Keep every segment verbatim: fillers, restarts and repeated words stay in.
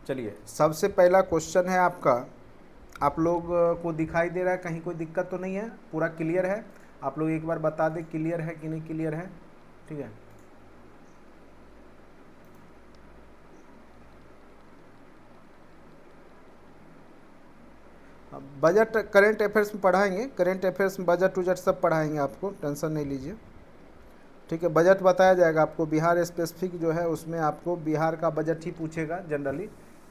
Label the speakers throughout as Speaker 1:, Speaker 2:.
Speaker 1: चलिए, सबसे पहला क्वेश्चन है आपका। आप लोग को दिखाई दे रहा है, कहीं कोई दिक्कत तो नहीं है? पूरा क्लियर है? आप लोग एक बार बता दें क्लियर है कि नहीं क्लियर है। ठीक है, बजट करेंट अफेयर्स में पढ़ाएंगे, करेंट अफेयर्स में बजट उजट सब पढ़ाएंगे आपको, टेंशन नहीं लीजिए। ठीक है, बजट बताया जाएगा आपको, बिहार स्पेसिफिक जो है उसमें आपको बिहार का बजट ही पूछेगा जनरली।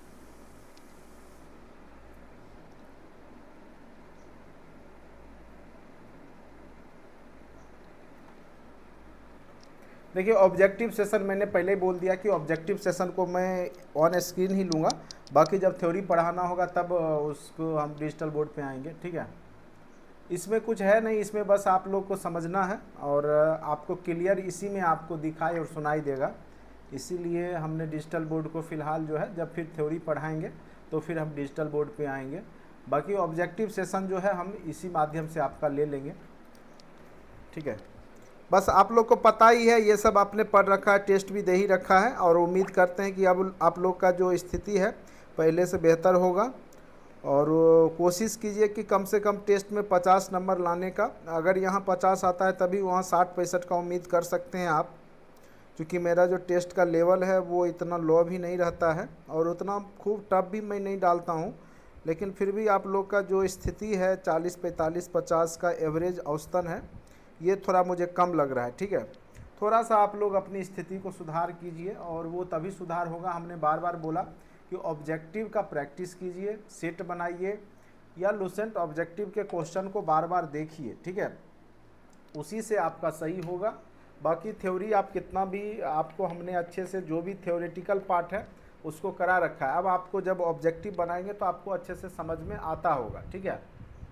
Speaker 1: देखिए, ऑब्जेक्टिव सेशन मैंने पहले ही बोल दिया कि ऑब्जेक्टिव सेशन को मैं ऑन स्क्रीन ही लूँगा, बाकी जब थ्योरी पढ़ाना होगा तब उसको हम डिजिटल बोर्ड पे आएंगे। ठीक है, इसमें कुछ है नहीं, इसमें बस आप लोग को समझना है और आपको क्लियर इसी में आपको दिखाई और सुनाई देगा, इसीलिए हमने डिजिटल बोर्ड को फ़िलहाल जो है, जब फिर थ्योरी पढ़ाएंगे तो फिर हम डिजिटल बोर्ड पे आएंगे। बाकी ऑब्जेक्टिव सेशन जो है हम इसी माध्यम से आपका ले लेंगे। ठीक है, बस आप लोग को पता ही है, ये सब आपने पढ़ रखा है, टेस्ट भी दे ही रखा है, और उम्मीद करते हैं कि अब आप लोग का जो स्थिति है पहले से बेहतर होगा। और कोशिश कीजिए कि कम से कम टेस्ट में पचास नंबर लाने का। अगर यहाँ पचास आता है तभी वहाँ साठ पैंसठ का उम्मीद कर सकते हैं आप, क्योंकि मेरा जो टेस्ट का लेवल है वो इतना लो भी नहीं रहता है और उतना खूब टफ भी मैं नहीं डालता हूँ, लेकिन फिर भी आप लोग का जो स्थिति है चालीस पैंतालीस पचास का एवरेज औसतन है, ये थोड़ा मुझे कम लग रहा है। ठीक है, थोड़ा सा आप लोग अपनी स्थिति को सुधार कीजिए, और वो तभी सुधार होगा, हमने बार बार बोला कि ऑब्जेक्टिव का प्रैक्टिस कीजिए, सेट बनाइए या लुसेंट ऑब्जेक्टिव के क्वेश्चन को बार बार देखिए। ठीक है, उसी से आपका सही होगा। बाकी थ्योरी आप कितना भी, आपको हमने अच्छे से जो भी थ्योरेटिकल पार्ट है उसको करा रखा है, अब आपको जब ऑब्जेक्टिव बनाएंगे तो आपको अच्छे से समझ में आता होगा। ठीक है,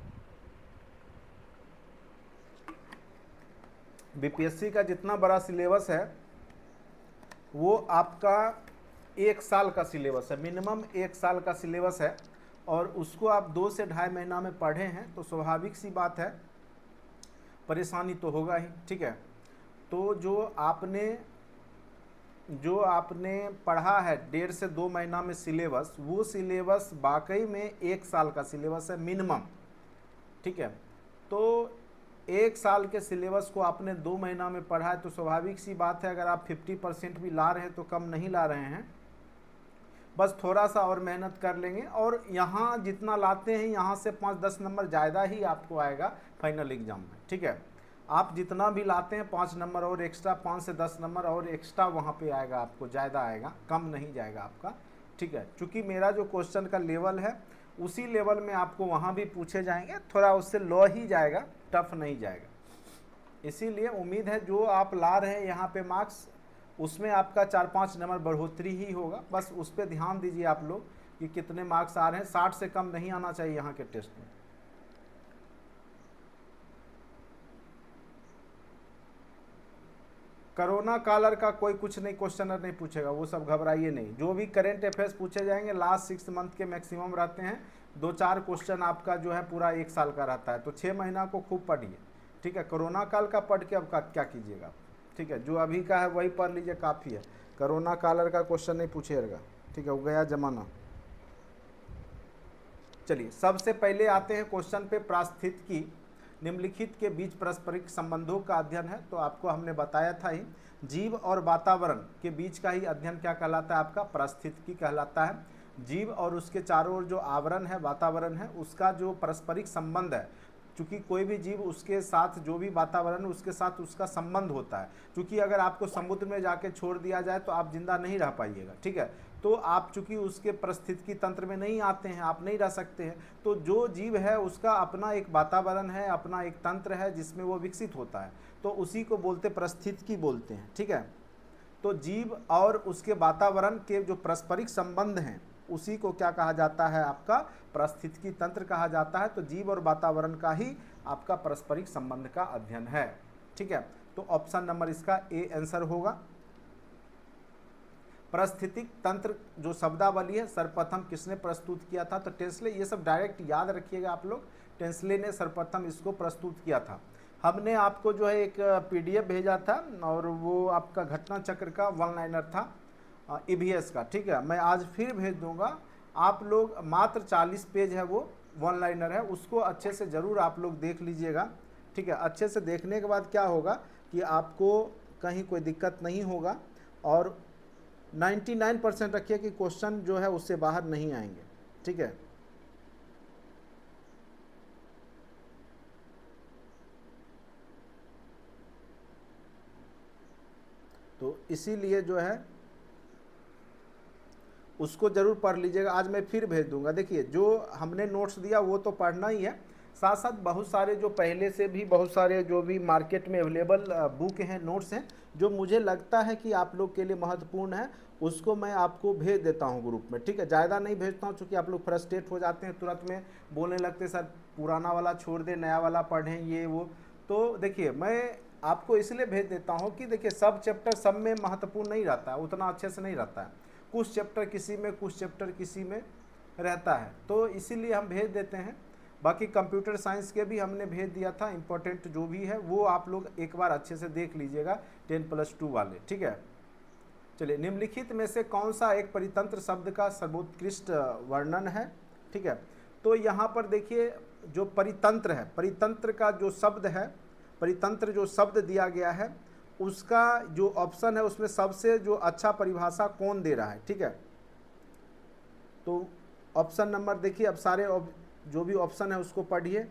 Speaker 1: बीपीएससी का जितना बड़ा सिलेबस है वो आपका एक साल का सिलेबस है, मिनिमम एक साल का सिलेबस है, और उसको आप दो से ढाई महीना में पढ़े हैं तो स्वाभाविक सी बात है परेशानी तो होगा ही। ठीक है, तो जो आपने जो आपने पढ़ा है डेढ़ से दो महीना में सिलेबस, वो सिलेबस वाकई में एक साल का सिलेबस है मिनिमम। ठीक है, तो एक साल के सिलेबस को आपने दो महीना में पढ़ा है तो स्वाभाविक सी बात है, अगर आप पचास परसेंट भी ला रहे हैं तो कम नहीं ला रहे हैं, बस थोड़ा सा और मेहनत कर लेंगे, और यहाँ जितना लाते हैं यहाँ से पाँच दस नंबर ज़्यादा ही आपको आएगा फाइनल एग्जाम में। ठीक है, आप जितना भी लाते हैं पाँच नंबर और एक्स्ट्रा, पाँच से दस नंबर और एक्स्ट्रा वहाँ पे आएगा, आपको ज़्यादा आएगा, कम नहीं जाएगा आपका। ठीक है, चूँकि मेरा जो क्वेश्चन का लेवल है उसी लेवल में आपको वहाँ भी पूछे जाएंगे, थोड़ा उससे लो ही जाएगा, टफ नहीं जाएगा। इसीलिए उम्मीद है जो आप ला रहे हैं यहाँ पे मार्क्स, उसमें आपका चार पाँच नंबर बढ़ोतरी ही होगा, बस उस पर ध्यान दीजिए आप लोग कि कितने मार्क्स आ रहे हैं। साठ से कम नहीं आना चाहिए यहाँ के टेस्ट में। कोरोना कालर का कोई कुछ नहीं, क्वेश्चनर नहीं पूछेगा, वो सब घबराइए नहीं। जो भी करेंट अफेयर्स पूछे जाएंगे लास्ट सिक्स मंथ के मैक्सिमम रहते हैं, दो चार क्वेश्चन आपका जो है पूरा एक साल का रहता है, तो छः महीना को खूब पढ़िए। ठीक है, कोरोना काल का पढ़ के अब का क्या कीजिएगा। ठीक है, जो अभी का है वही पढ़ लीजिए, काफ़ी है। कोरोना कालर का क्वेश्चन नहीं पूछिएगा। ठीक है, वो गया जमाना। चलिए, सबसे पहले आते हैं क्वेश्चन पे। पारिस्थितिकी निम्नलिखित के बीच पारस्परिक संबंधों का अध्ययन है, तो आपको हमने बताया था ही, जीव और वातावरण के बीच का ही अध्ययन क्या कहलाता है आपका, पारिस्थितिकी कहलाता है। जीव और उसके चारों ओर जो आवरण है, वातावरण है, उसका जो पारस्परिक संबंध है, चूँकि कोई भी जीव उसके साथ, जो भी वातावरण उसके साथ उसका संबंध होता है। चूँकि अगर आपको समुद्र में जाके छोड़ दिया जाए तो आप जिंदा नहीं रह पाइएगा। ठीक है, तो आप चूँकि उसके पारिस्थितिकी तंत्र में नहीं आते हैं, आप नहीं रह सकते हैं, तो जो जीव है उसका अपना एक वातावरण है, अपना एक तंत्र है जिसमें वो विकसित होता है, तो उसी को बोलते पारिस्थितिकी बोलते हैं। ठीक है, तो जीव और उसके वातावरण के जो पारस्परिक संबंध हैं उसी को क्या कहा जाता है आपका, पारिस्थितिकी तंत्र कहा जाता है। तो जीव और वातावरण का ही आपका पारस्परिक संबंध का अध्ययन है। ठीक है, तो ऑप्शन नंबर इसका ए आंसर होगा। पारिस्थितिक तंत्र जो शब्दावली है सर्वप्रथम किसने प्रस्तुत किया था, तो टेंसले। ये सब डायरेक्ट याद रखिएगा आप लोग, टेंसले ने सर्वप्रथम इसको प्रस्तुत किया था। हमने आपको जो है एक पीडीएफ भेजा था और वो आपका घटना चक्र का वन लाइनर था, ई वी एस का, ठीक है। मैं आज फिर भेज दूंगा, आप लोग मात्र चालीस पेज है वो वन लाइनर है, उसको अच्छे से ज़रूर आप लोग देख लीजिएगा, ठीक है। अच्छे से देखने के बाद क्या होगा कि आपको कहीं कोई दिक्कत नहीं होगा, और निन्यानवे परसेंट रखिए कि क्वेश्चन जो है उससे बाहर नहीं आएंगे, ठीक है। तो इसीलिए जो है उसको ज़रूर पढ़ लीजिएगा। आज मैं फिर भेज दूंगा। देखिए जो हमने नोट्स दिया वो तो पढ़ना ही है, साथ साथ बहुत सारे जो पहले से भी बहुत सारे जो भी मार्केट में अवेलेबल बुक हैं, नोट्स हैं, जो मुझे लगता है कि आप लोग के लिए महत्वपूर्ण है, उसको मैं आपको भेज देता हूं ग्रुप में, ठीक है। ज़्यादा नहीं भेजता हूं क्योंकि आप लोग फ्रस्ट्रेट हो जाते हैं, तुरंत में बोलने लगते सर पुराना वाला छोड़ दे, नया वाला पढ़ें ये वो। तो देखिए मैं आपको इसलिए भेज देता हूँ कि देखिए सब चैप्टर सब में महत्वपूर्ण नहीं रहता है, उतना अच्छे से नहीं रहता है, कुछ चैप्टर किसी में, कुछ चैप्टर किसी में रहता है, तो इसीलिए हम भेज देते हैं। बाकी कंप्यूटर साइंस के भी हमने भेज दिया था, इम्पोर्टेंट जो भी है वो आप लोग एक बार अच्छे से देख लीजिएगा, टेन प्लस टू वाले, ठीक है। चलिए, निम्नलिखित में से कौन सा एक परितंत्र शब्द का सर्वोत्कृष्ट वर्णन है, ठीक है। तो यहाँ पर देखिए जो परितंत्र है, परितंत्र का जो शब्द है, परितंत्र जो शब्द दिया गया है उसका जो ऑप्शन है उसमें सबसे जो अच्छा परिभाषा कौन दे रहा है, ठीक है। तो ऑप्शन नंबर देखिए, अब सारे जो भी ऑप्शन है उसको पढ़िए।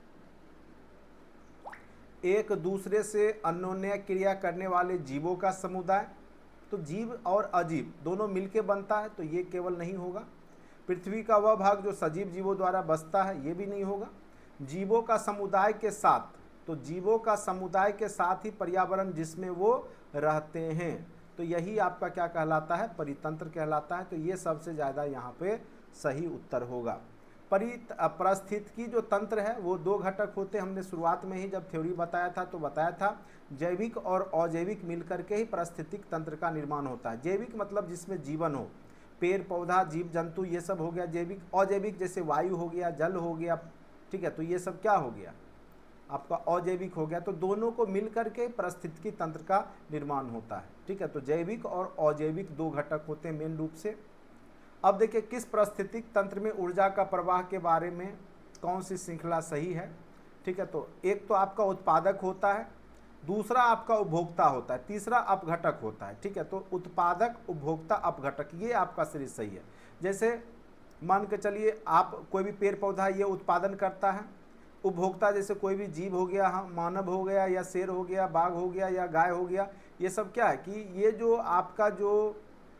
Speaker 1: एक दूसरे से अन्योन्य क्रिया करने वाले जीवों का समुदाय, तो जीव और अजीव दोनों मिलके बनता है, तो ये केवल नहीं होगा। पृथ्वी का वह भाग जो सजीव जीवों द्वारा बसता है, ये भी नहीं होगा। जीवों का समुदाय के साथ, तो जीवों का समुदाय के साथ ही पर्यावरण जिसमें वो रहते हैं, तो यही आपका क्या कहलाता है, परितंत्र कहलाता है। तो ये सबसे ज़्यादा यहाँ पे सही उत्तर होगा। परित पारिस्थितिकी जो तंत्र है वो दो घटक होते हैं, हमने शुरुआत में ही जब थ्योरी बताया था तो बताया था, जैविक और अजैविक मिलकर के ही पारिस्थितिक तंत्र का निर्माण होता है। जैविक मतलब जिसमें जीवन हो, पेड़ पौधा जीव जंतु ये सब हो गया जैविक। अजैविक जैसे वायु हो गया, जल हो गया, ठीक है, तो ये सब क्या हो गया आपका अजैविक हो गया। तो दोनों को मिलकर के पारिस्थितिकी तंत्र का निर्माण होता है, ठीक है। तो जैविक और अजैविक दो घटक होते हैं मेन रूप से। अब देखिए किस पारिस्थितिक तंत्र में ऊर्जा का प्रवाह के बारे में कौन सी श्रृंखला सही है, ठीक है। तो एक तो आपका उत्पादक होता है, दूसरा आपका उपभोक्ता होता है, तीसरा अपघटक होता है, ठीक है। तो उत्पादक, उपभोक्ता, अपघटक, ये आपका सीरीज सही है। जैसे मान के चलिए आप कोई भी पेड़ पौधा ये उत्पादन करता है, उपभोक्ता जैसे कोई भी जीव हो गया, हाँ मानव हो गया या शेर हो गया, बाघ हो गया या गाय हो गया, ये सब क्या है कि ये जो आपका जो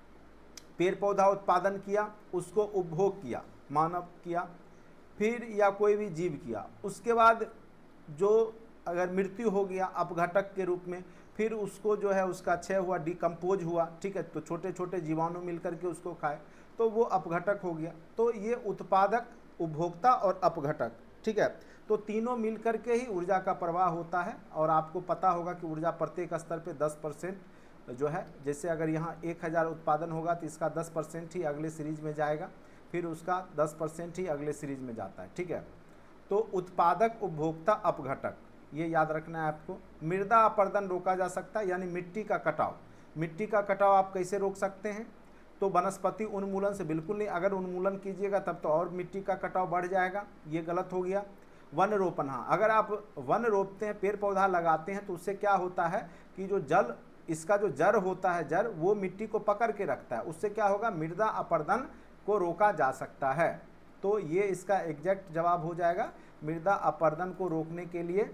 Speaker 1: पेड़ पौधा उत्पादन किया उसको उपभोग किया, मानव किया, फिर या कोई भी जीव किया, उसके बाद जो अगर मृत्यु हो गया अपघटक के रूप में, फिर उसको जो है उसका क्षय हुआ, डिकम्पोज हुआ, ठीक है, तो छोटे छोटे जीवाणु मिलकर के उसको खाए, तो वो अपघटक हो गया। तो ये उत्पादक, उपभोक्ता और अपघटक, ठीक है। तो तीनों मिलकर के ही ऊर्जा का प्रवाह होता है। और आपको पता होगा कि ऊर्जा प्रत्येक स्तर पे दस परसेंट जो है, जैसे अगर यहाँ एक हज़ार उत्पादन होगा तो इसका दस परसेंट ही अगले सीरीज में जाएगा, फिर उसका दस परसेंट ही अगले सीरीज में जाता है, ठीक है। तो उत्पादक, उपभोक्ता, अपघटक, ये याद रखना है आपको। मृदा अपरदन रोका जा सकता है, यानी मिट्टी का कटाव। मिट्टी का कटाव आप कैसे रोक सकते हैं, तो वनस्पति उन्मूलन से बिल्कुल नहीं। अगर उन्मूलन कीजिएगा तब तो और मिट्टी का कटाव बढ़ जाएगा, ये गलत हो गया। वन रोपण, हाँ, अगर आप वन रोपते हैं, पेड़ पौधा लगाते हैं, तो उससे क्या होता है कि जो जल, इसका जो जड़ होता है, जड़ वो मिट्टी को पकड़ के रखता है, उससे क्या होगा, मृदा अपरदन को रोका जा सकता है। तो ये इसका एग्जैक्ट जवाब हो जाएगा, मृदा अपरदन को रोकने के लिए,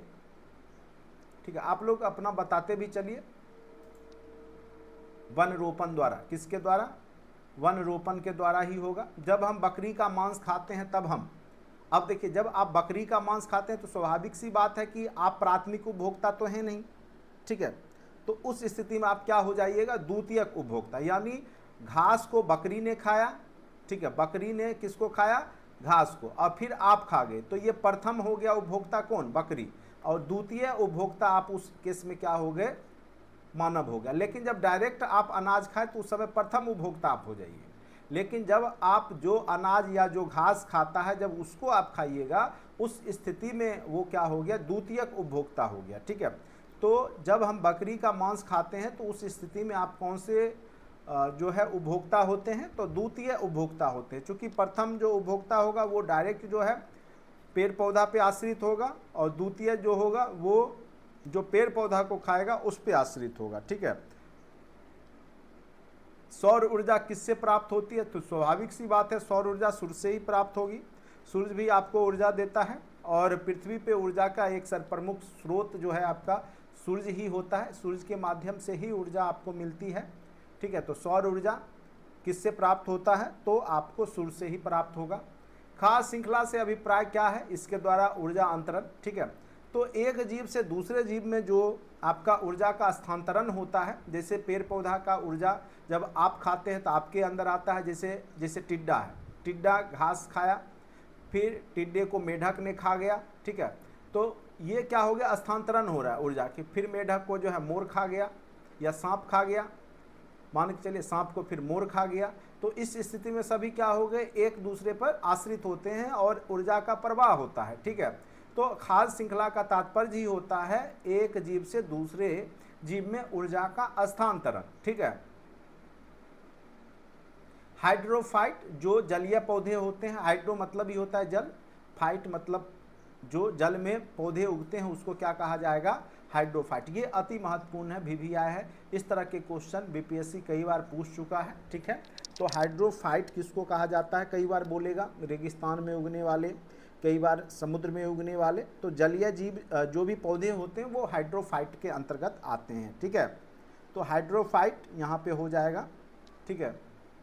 Speaker 1: ठीक है। आप लोग अपना बताते भी चलिए। वन रोपण द्वारा, किसके द्वारा, वन रोपण के द्वारा ही होगा। जब हम बकरी का मांस खाते हैं तब हम, अब देखिए जब आप बकरी का मांस खाते हैं तो स्वाभाविक सी बात है कि आप प्राथमिक उपभोक्ता तो हैं नहीं, ठीक है। तो उस स्थिति में आप क्या हो जाइएगा, द्वितीयक उपभोक्ता, यानी घास को बकरी ने खाया, ठीक है, बकरी ने किसको खाया, घास को, और फिर आप खा गए, तो ये प्रथम हो गया उपभोक्ता कौन, बकरी, और द्वितीय उपभोक्ता आप उस केस में क्या हो गए, मानव हो गया। लेकिन जब डायरेक्ट आप अनाज खाए तो उस समय प्रथम उपभोक्ता आप हो जाइए। लेकिन जब आप जो अनाज या जो घास खाता है जब उसको आप खाइएगा, उस स्थिति में वो क्या हो गया, द्वितीयक उपभोक्ता हो गया, ठीक है। तो जब हम बकरी का मांस खाते हैं तो उस स्थिति में आप कौन से जो है उपभोक्ता होते हैं, तो द्वितीय उपभोक्ता होते हैं। चूँकि प्रथम जो उपभोक्ता होगा वो डायरेक्ट जो है पेड़ पौधा पे आश्रित होगा, और द्वितीय जो होगा वो जो पेड़ पौधा को खाएगा उस पे आश्रित होगा। ठीक है। सौर ऊर्जा किससे प्राप्त होती है? तो स्वाभाविक सी बात है, सौर ऊर्जा सूर्य से ही प्राप्त होगी। सूर्य भी आपको ऊर्जा देता है, और पृथ्वी पे ऊर्जा का एक सर्वप्रमुख स्रोत जो है आपका सूर्य ही होता है। सूर्य के माध्यम से ही ऊर्जा आपको मिलती है। ठीक है। तो सौर ऊर्जा किससे प्राप्त होता है? तो आपको सूर्य से ही प्राप्त होगा। खास श्रृंखला से अभिप्राय क्या है? इसके द्वारा ऊर्जा अंतरण। ठीक है। तो एक जीव से दूसरे जीव में जो आपका ऊर्जा का स्थानांतरण होता है, जैसे पेड़ पौधा का ऊर्जा जब आप खाते हैं तो आपके अंदर आता है, जैसे जैसे टिड्डा है, टिड्डा घास खाया, फिर टिड्डे को मेढक ने खा गया। ठीक है। तो ये क्या हो गया? स्थानांतरण हो रहा है ऊर्जा की। फिर मेढक को जो है मोर खा गया, या सांप खा गया, मान के चलिए सांप को फिर मोर खा गया। तो इस स्थिति में सभी क्या हो गए? एक दूसरे पर आश्रित होते हैं और ऊर्जा का प्रवाह होता है। ठीक है। तो खाद्य श्रृंखला का तात्पर्य ही होता है एक जीव से दूसरे जीव में ऊर्जा का स्थानांतरण। ठीक है। हाइड्रोफाइट जो जलीय पौधे होते हैं, हाइड्रो मतलब ही होता है जल, फाइट मतलब जो जल में पौधे उगते हैं उसको क्या कहा जाएगा? हाइड्रोफाइट। ये अति महत्वपूर्ण है, भी भी आया है। इस तरह के क्वेश्चन बीपीएससी कई बार पूछ चुका है। ठीक है। तो हाइड्रोफाइट किसको कहा जाता है? कई बार बोलेगा, रेगिस्तान में उगने वाले, कई बार समुद्र में उगने वाले। तो जलीय जीव जो भी पौधे होते हैं वो हाइड्रोफाइट के अंतर्गत आते हैं। ठीक है। तो हाइड्रोफाइट यहाँ पे हो जाएगा। ठीक है।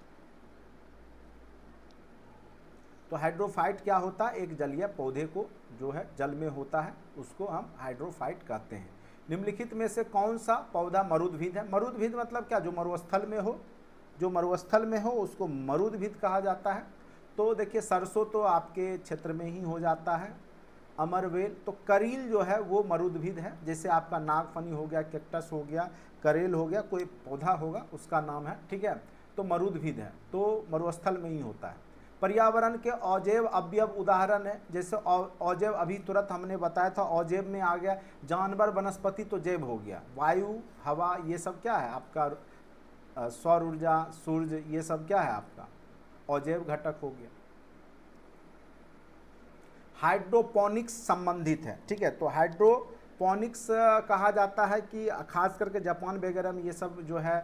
Speaker 1: तो हाइड्रोफाइट क्या होता है? एक जलीय पौधे को जो है जल में होता है उसको हम हाइड्रोफाइट कहते हैं। निम्नलिखित में से कौन सा पौधा मरुद्भिद है? मरुद्भिद मतलब क्या? जो मरुस्थल में हो, जो मरुस्थल में हो उसको मरुद्भिद कहा जाता है। तो देखिए सरसों तो आपके क्षेत्र में ही हो जाता है। अमरवेल, तो करील जो है वो मरुद्भिद है। जैसे आपका नागफनी हो गया, कैक्टस हो गया, करेल हो गया, कोई पौधा होगा उसका नाम है। ठीक है। तो मरुद्भिद है, तो मरुस्थल में ही होता है। पर्यावरण के अजैव अवयव उदाहरण है, जैसे अजैव अभी तुरंत हमने बताया था, अजैव में आ गया जानवर, वनस्पति, तो जैव हो गया। वायु, हवा, ये सब क्या है आपका? सौर ऊर्जा, सूर्य, ये सब क्या है आपका? अजैव घटक हो गया। हाइड्रोपोनिक्स संबंधित है। ठीक है। तो हाइड्रोपोनिक्स कहा जाता है कि खास करके जापान वगैरह में ये सब जो है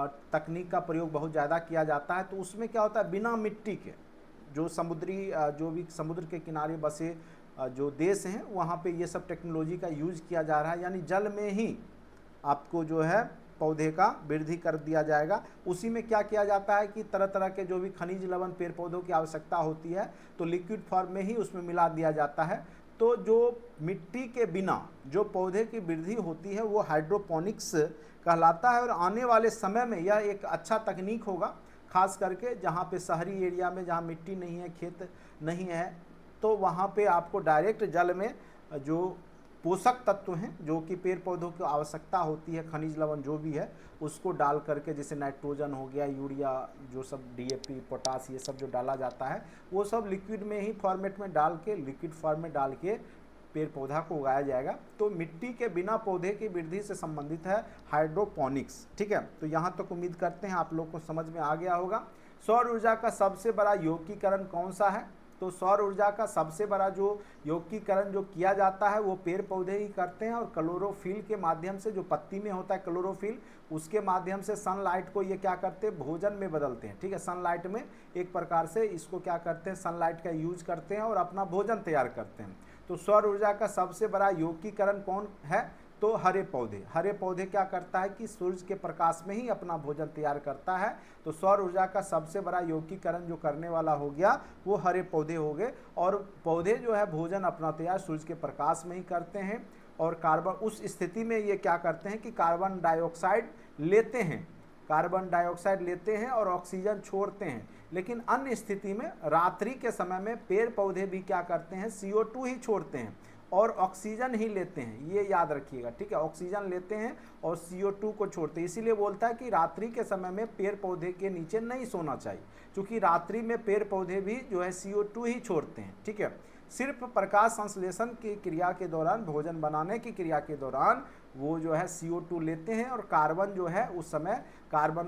Speaker 1: तकनीक का प्रयोग बहुत ज़्यादा किया जाता है। तो उसमें क्या होता है? बिना मिट्टी के जो समुद्री जो भी समुद्र के किनारे बसे जो देश हैं वहाँ पे ये सब टेक्नोलॉजी का यूज किया जा रहा है। यानी जल में ही आपको जो है पौधे का वृद्धि कर दिया जाएगा। उसी में क्या किया जाता है कि तरह तरह के जो भी खनिज लवण पेड़ पौधों की आवश्यकता होती है तो लिक्विड फॉर्म में ही उसमें मिला दिया जाता है। तो जो मिट्टी के बिना जो पौधे की वृद्धि होती है वो हाइड्रोपोनिक्स कहलाता है। और आने वाले समय में यह एक अच्छा तकनीक होगा, खास करके जहाँ पे शहरी एरिया में जहाँ मिट्टी नहीं है, खेत नहीं है, तो वहाँ पे आपको डायरेक्ट जल में जो पोषक तत्व हैं जो कि पेड़ पौधों की आवश्यकता होती है, खनिज लवण जो भी है, उसको डाल करके, जैसे नाइट्रोजन हो गया, यूरिया, जो सब डीएपी, पोटास, ये सब जो डाला जाता है वो सब लिक्विड में ही फॉर्मेट में डाल के, लिक्विड फॉर्म में डाल के पेड़ पौधा को उगाया जाएगा। तो मिट्टी के बिना पौधे की वृद्धि से संबंधित है हाइड्रोपोनिक्स। ठीक है। तो यहाँ तक उम्मीद करते हैं आप लोग को समझ में आ गया होगा। सौर ऊर्जा का सबसे बड़ा यौगिकीकरण कौन सा है? तो सौर ऊर्जा का सबसे बड़ा जो यौगिकीकरण जो किया जाता है वो पेड़ पौधे ही करते हैं। और क्लोरोफिल के माध्यम से, जो पत्ती में होता है क्लोरोफिल, उसके माध्यम से सनलाइट को ये क्या करते हैं? भोजन में बदलते हैं। ठीक है। सनलाइट में एक प्रकार से इसको क्या करते हैं? सनलाइट का यूज करते हैं और अपना भोजन तैयार करते हैं। तो सौर ऊर्जा का सबसे बड़ा यौगिकीकरण कौन है? तो हरे पौधे। हरे पौधे क्या करता है कि सूर्य के प्रकाश में ही अपना भोजन तैयार करता है। तो सौर ऊर्जा का सबसे बड़ा यौगिकीकरण जो करने वाला हो गया वो हरे पौधे हो गए। और पौधे जो है भोजन अपना तैयार सूर्य के प्रकाश में ही करते हैं। और कार्बन, उस स्थिति में ये क्या करते हैं कि कार्बन डाइऑक्साइड लेते हैं, कार्बन डाइऑक्साइड लेते हैं और ऑक्सीजन छोड़ते हैं। लेकिन अन्य स्थिति में रात्रि के समय में पेड़ पौधे भी क्या करते हैं? सी ओ टू ही छोड़ते हैं और ऑक्सीजन ही लेते हैं। ये याद रखिएगा। ठीक है। ऑक्सीजन लेते हैं और सी ओ टू को छोड़ते हैं। इसीलिए बोलता है कि रात्रि के समय में पेड़ पौधे के नीचे नहीं सोना चाहिए, क्योंकि रात्रि में पेड़ पौधे भी जो है सी ओ टू ही छोड़ते हैं। ठीक है। सिर्फ प्रकाश संश्लेषण की क्रिया के दौरान, भोजन बनाने की क्रिया के दौरान वो जो है सी ओ टू लेते हैं और कार्बन जो है उस समय कार्बन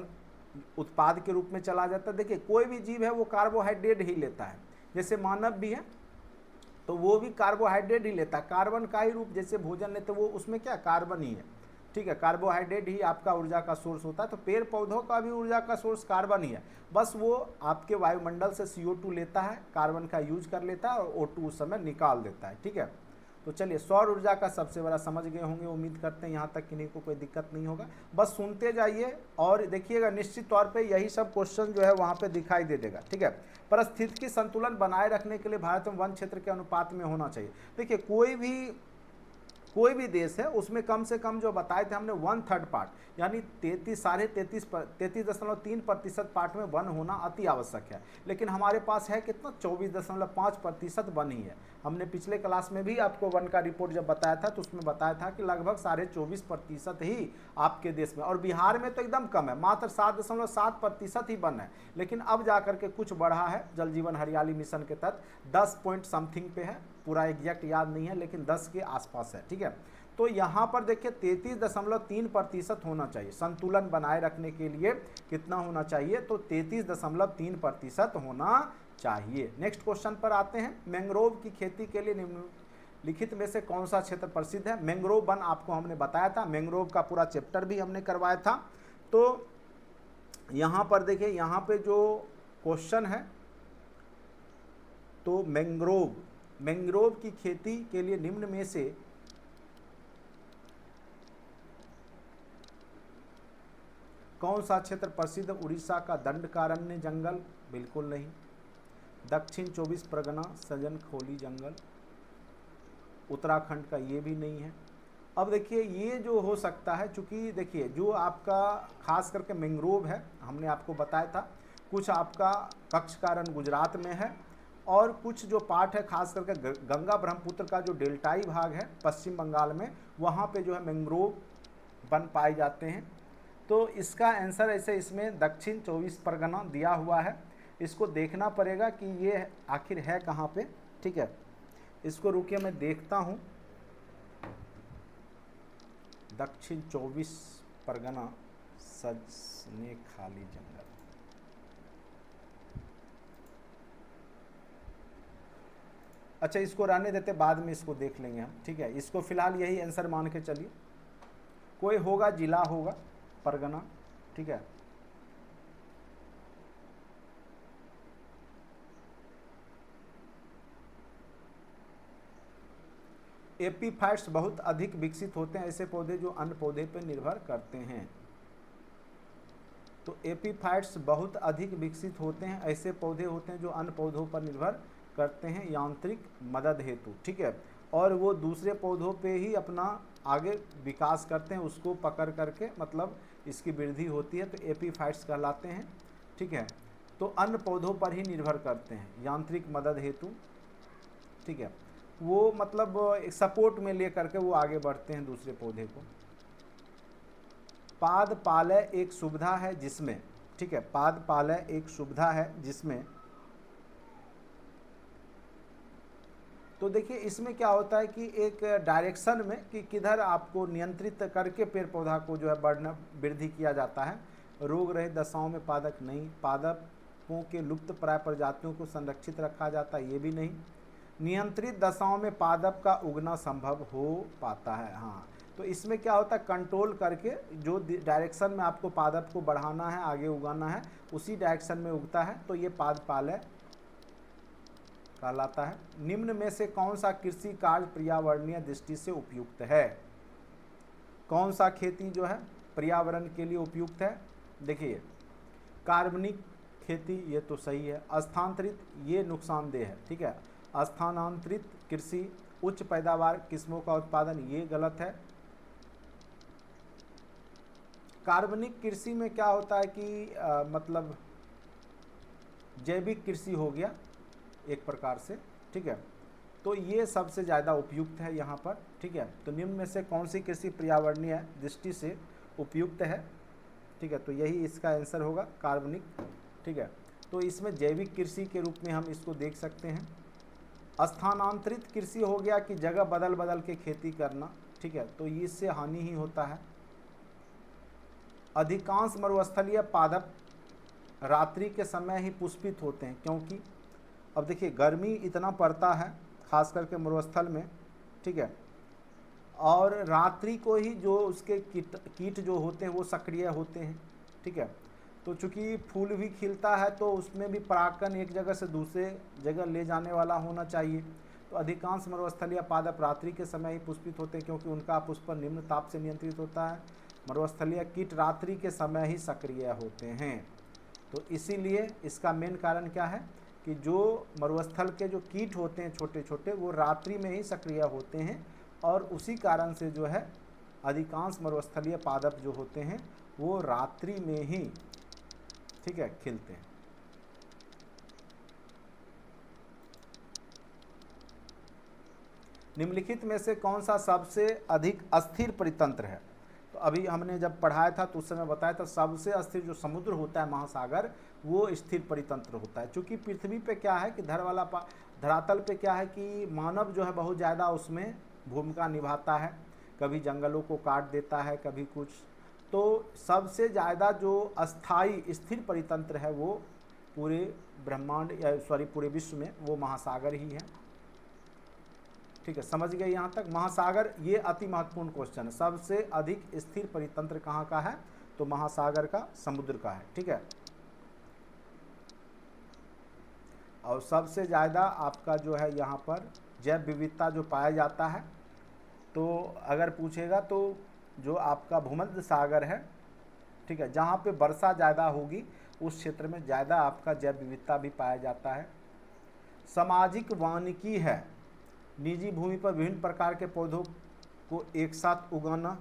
Speaker 1: उत्पाद के रूप में चला जाता है। देखिए कोई भी जीव है वो कार्बोहाइड्रेट ही लेता है, जैसे मानव भी है तो वो भी कार्बोहाइड्रेट ही लेता है, कार्बन का ही रूप जैसे भोजन लेते वो उसमें क्या कार्बन ही है, ठीक है, कार्बोहाइड्रेट ही आपका ऊर्जा का सोर्स होता है। तो पेड़ पौधों का भी ऊर्जा का सोर्स कार्बन ही है, बस वो आपके वायुमंडल से सी ओ टू लेता है, कार्बन का यूज कर लेता है और ओ टू उस समय निकाल देता है, ठीक है। तो चलिए सौर ऊर्जा का सबसे बड़ा समझ गए होंगे, उम्मीद करते हैं यहाँ तक किन्हीं को कोई दिक्कत नहीं होगा। बस सुनते जाइए और देखिएगा, निश्चित तौर पे यही सब क्वेश्चन जो है वहाँ पे दिखाई दे देगा, ठीक है। परिस्थितिकी संतुलन बनाए रखने के लिए भारत में वन क्षेत्र के अनुपात में होना चाहिए। देखिए कोई भी कोई भी देश है उसमें कम से कम जो बताए थे हमने वन थर्ड पार्ट यानी तैंतीस साढ़े तैंतीस तैंतीस दशमलव तीन प्रतिशत पार्ट में वन होना अति आवश्यक है, लेकिन हमारे पास है कितना चौबीस दशमलव पाँच प्रतिशत वन ही है। हमने पिछले क्लास में भी आपको वन का रिपोर्ट जब बताया था तो उसमें बताया था कि लगभग साढ़े चौबीस प्रतिशत ही आपके देश में, और बिहार में तो एकदम कम है, मात्र सात दशमलव सात प्रतिशत ही वन है। लेकिन अब जा करके कुछ बढ़ा है, जल जीवन हरियाली मिशन के तहत दस पॉइंट समथिंग पे है, पूरा एग्जैक्ट याद नहीं है लेकिन दस के आसपास है, ठीक है। तो यहाँ पर देखिए तैंतीस दशमलव तीन प्रतिशत होना चाहिए, संतुलन बनाए रखने के लिए कितना होना चाहिए, तो तैंतीस दशमलव तीन प्रतिशत होना चाहिए। नेक्स्ट क्वेश्चन पर आते हैं, मैंग्रोव की खेती के लिए निम्नलिखित में से कौन सा क्षेत्र प्रसिद्ध है। मैंग्रोव वन आपको हमने बताया था, मैंग्रोव का पूरा चैप्टर भी हमने करवाया था। तो यहाँ पर देखिए, यहाँ पे जो क्वेश्चन है तो मैंग्रोव मैंग्रोव की खेती के लिए निम्न में से कौन सा क्षेत्र प्रसिद्ध। उड़ीसा का दंडकारण्य जंगल, बिल्कुल नहीं। दक्षिण चौबीस परगना सजन खोली जंगल, उत्तराखंड का ये भी नहीं है। अब देखिए ये जो हो सकता है, चूंकि देखिए जो आपका खास करके मैंग्रोव है हमने आपको बताया था, कुछ आपका कच्छ का रण गुजरात में है और कुछ जो पार्ट है खास करके गंगा ब्रह्मपुत्र का जो डेल्टाई भाग है पश्चिम बंगाल में, वहाँ पे जो है मैंग्रोव वन पाए जाते हैं। तो इसका आंसर ऐसे इसमें दक्षिण चौबीस परगना दिया हुआ है, इसको देखना पड़ेगा कि ये आखिर है कहाँ पे, ठीक है। इसको रुकिए मैं देखता हूँ, दक्षिण चौबीस परगना सजने खाली जंगल, अच्छा इसको रहने देते, बाद में इसको देख लेंगे हम, ठीक है। इसको फिलहाल यही आंसर मान के चलिए, कोई होगा जिला होगा परगना, ठीक है। एपीफाइट्स बहुत अधिक विकसित होते हैं ऐसे पौधे जो अन्य पौधे पर निर्भर करते हैं। तो एपीफाइट्स बहुत अधिक विकसित होते हैं ऐसे पौधे होते हैं जो अन्य पौधों पर निर्भर करते हैं यांत्रिक मदद हेतु, ठीक है। और वो दूसरे पौधों पे ही अपना आगे विकास करते हैं, उसको पकड़ करके मतलब इसकी वृद्धि होती है, तो एपीफाइट्स कहलाते हैं, ठीक है। तो अन्य पौधों पर ही निर्भर करते हैं यांत्रिक मदद हेतु, ठीक है। वो मतलब एक सपोर्ट में ले करके वो आगे बढ़ते हैं दूसरे पौधे को। पाद पालय एक सुविधा है जिसमें, ठीक है, पाद पालय एक सुविधा है जिसमें, तो देखिए इसमें क्या होता है कि एक डायरेक्शन में कि किधर आपको नियंत्रित करके पेड़ पौधा को जो है बढ़ना वृद्धि किया जाता है। रोग रहित दशाओं में पादप नहीं, पादपों के लुप्त प्राय प्रजातियों को संरक्षित रखा जाता है, ये भी नहीं। नियंत्रित दशाओं में पादप का उगना संभव हो पाता है, हाँ। तो इसमें क्या होता है, कंट्रोल करके जो डायरेक्शन में आपको पादप को बढ़ाना है, आगे उगाना है, उसी डायरेक्शन में उगता है, तो ये पाद पालय कहलाता है। निम्न में से कौन सा कृषि कार्य पर्यावरणीय दृष्टि से उपयुक्त है। कौन सा खेती जो है पर्यावरण के लिए उपयुक्त है। देखिए कार्बनिक खेती ये तो सही है, स्थानांतरित ये नुकसानदेह है, ठीक है। स्थानांतरित कृषि, उच्च पैदावार किस्मों का उत्पादन, ये गलत है। कार्बनिक कृषि में क्या होता है कि आ, मतलब जैविक कृषि हो गया एक प्रकार से, ठीक है। तो ये सबसे ज़्यादा उपयुक्त है यहाँ पर, ठीक है। तो निम्न में से कौन सी कृषि पर्यावरणीय दृष्टि से उपयुक्त है, ठीक है। तो यही इसका आंसर होगा कार्बनिक, ठीक है। तो इसमें जैविक कृषि के रूप में हम इसको देख सकते हैं। स्थानांतरित कृषि हो गया कि जगह बदल बदल के खेती करना, ठीक है। तो इससे हानि ही होता है। अधिकांश मरुस्थलीय पादप रात्रि के समय ही पुष्पित होते हैं, क्योंकि अब देखिए गर्मी इतना पड़ता है खास करके मरुस्थल में, ठीक है, और रात्रि को ही जो उसके कीट कीट जो होते हैं वो सक्रिय होते हैं, ठीक है। तो चूंकि फूल भी खिलता है तो उसमें भी परागकण एक जगह से दूसरे जगह ले जाने वाला होना चाहिए। तो अधिकांश मरुस्थलीय पादप रात्रि के समय ही पुष्पित होते हैं, क्योंकि उनका पुष्पन निम्न ताप से नियंत्रित होता है। मरुस्थलीय कीट रात्रि के समय ही सक्रिय होते हैं। तो इसीलिए इसका मेन कारण क्या है कि जो मरुस्थल के जो कीट होते हैं छोटे छोटे, वो रात्रि में ही सक्रिय होते हैं, और उसी कारण से जो है अधिकांश मरुस्थलीय पादप जो होते हैं वो रात्रि में ही, ठीक है, खिलते हैं। निम्नलिखित में से कौन सा सबसे अधिक अस्थिर परितंत्र है? तो अभी हमने जब पढ़ाया था तो उस समय बताया था सबसे अस्थिर जो समुद्र होता है, महासागर, वो स्थिर परितंत्र होता है। क्योंकि पृथ्वी पे क्या है कि धर वाला धरातल पे क्या है कि मानव जो है बहुत ज़्यादा उसमें भूमिका निभाता है, कभी जंगलों को काट देता है, कभी कुछ। तो सबसे ज़्यादा जो अस्थाई स्थिर परितंत्र है वो पूरे ब्रह्मांड या सॉरी पूरे विश्व में वो महासागर ही है, ठीक है। समझ गए यहाँ तक? महासागर, ये अति महत्वपूर्ण क्वेश्चन है। सबसे अधिक स्थिर परितंत्र कहाँ का है? तो महासागर का, समुद्र का है, ठीक है। और सबसे ज़्यादा आपका जो है यहाँ पर जैव विविधता जो पाया जाता है, तो अगर पूछेगा तो जो आपका भूमध्य सागर है, ठीक है, जहाँ पे वर्षा ज़्यादा होगी उस क्षेत्र में ज़्यादा आपका जैव विविधता भी पाया जाता है। सामाजिक वानिकी है निजी भूमि पर विभिन्न प्रकार के पौधों को एक साथ उगाना।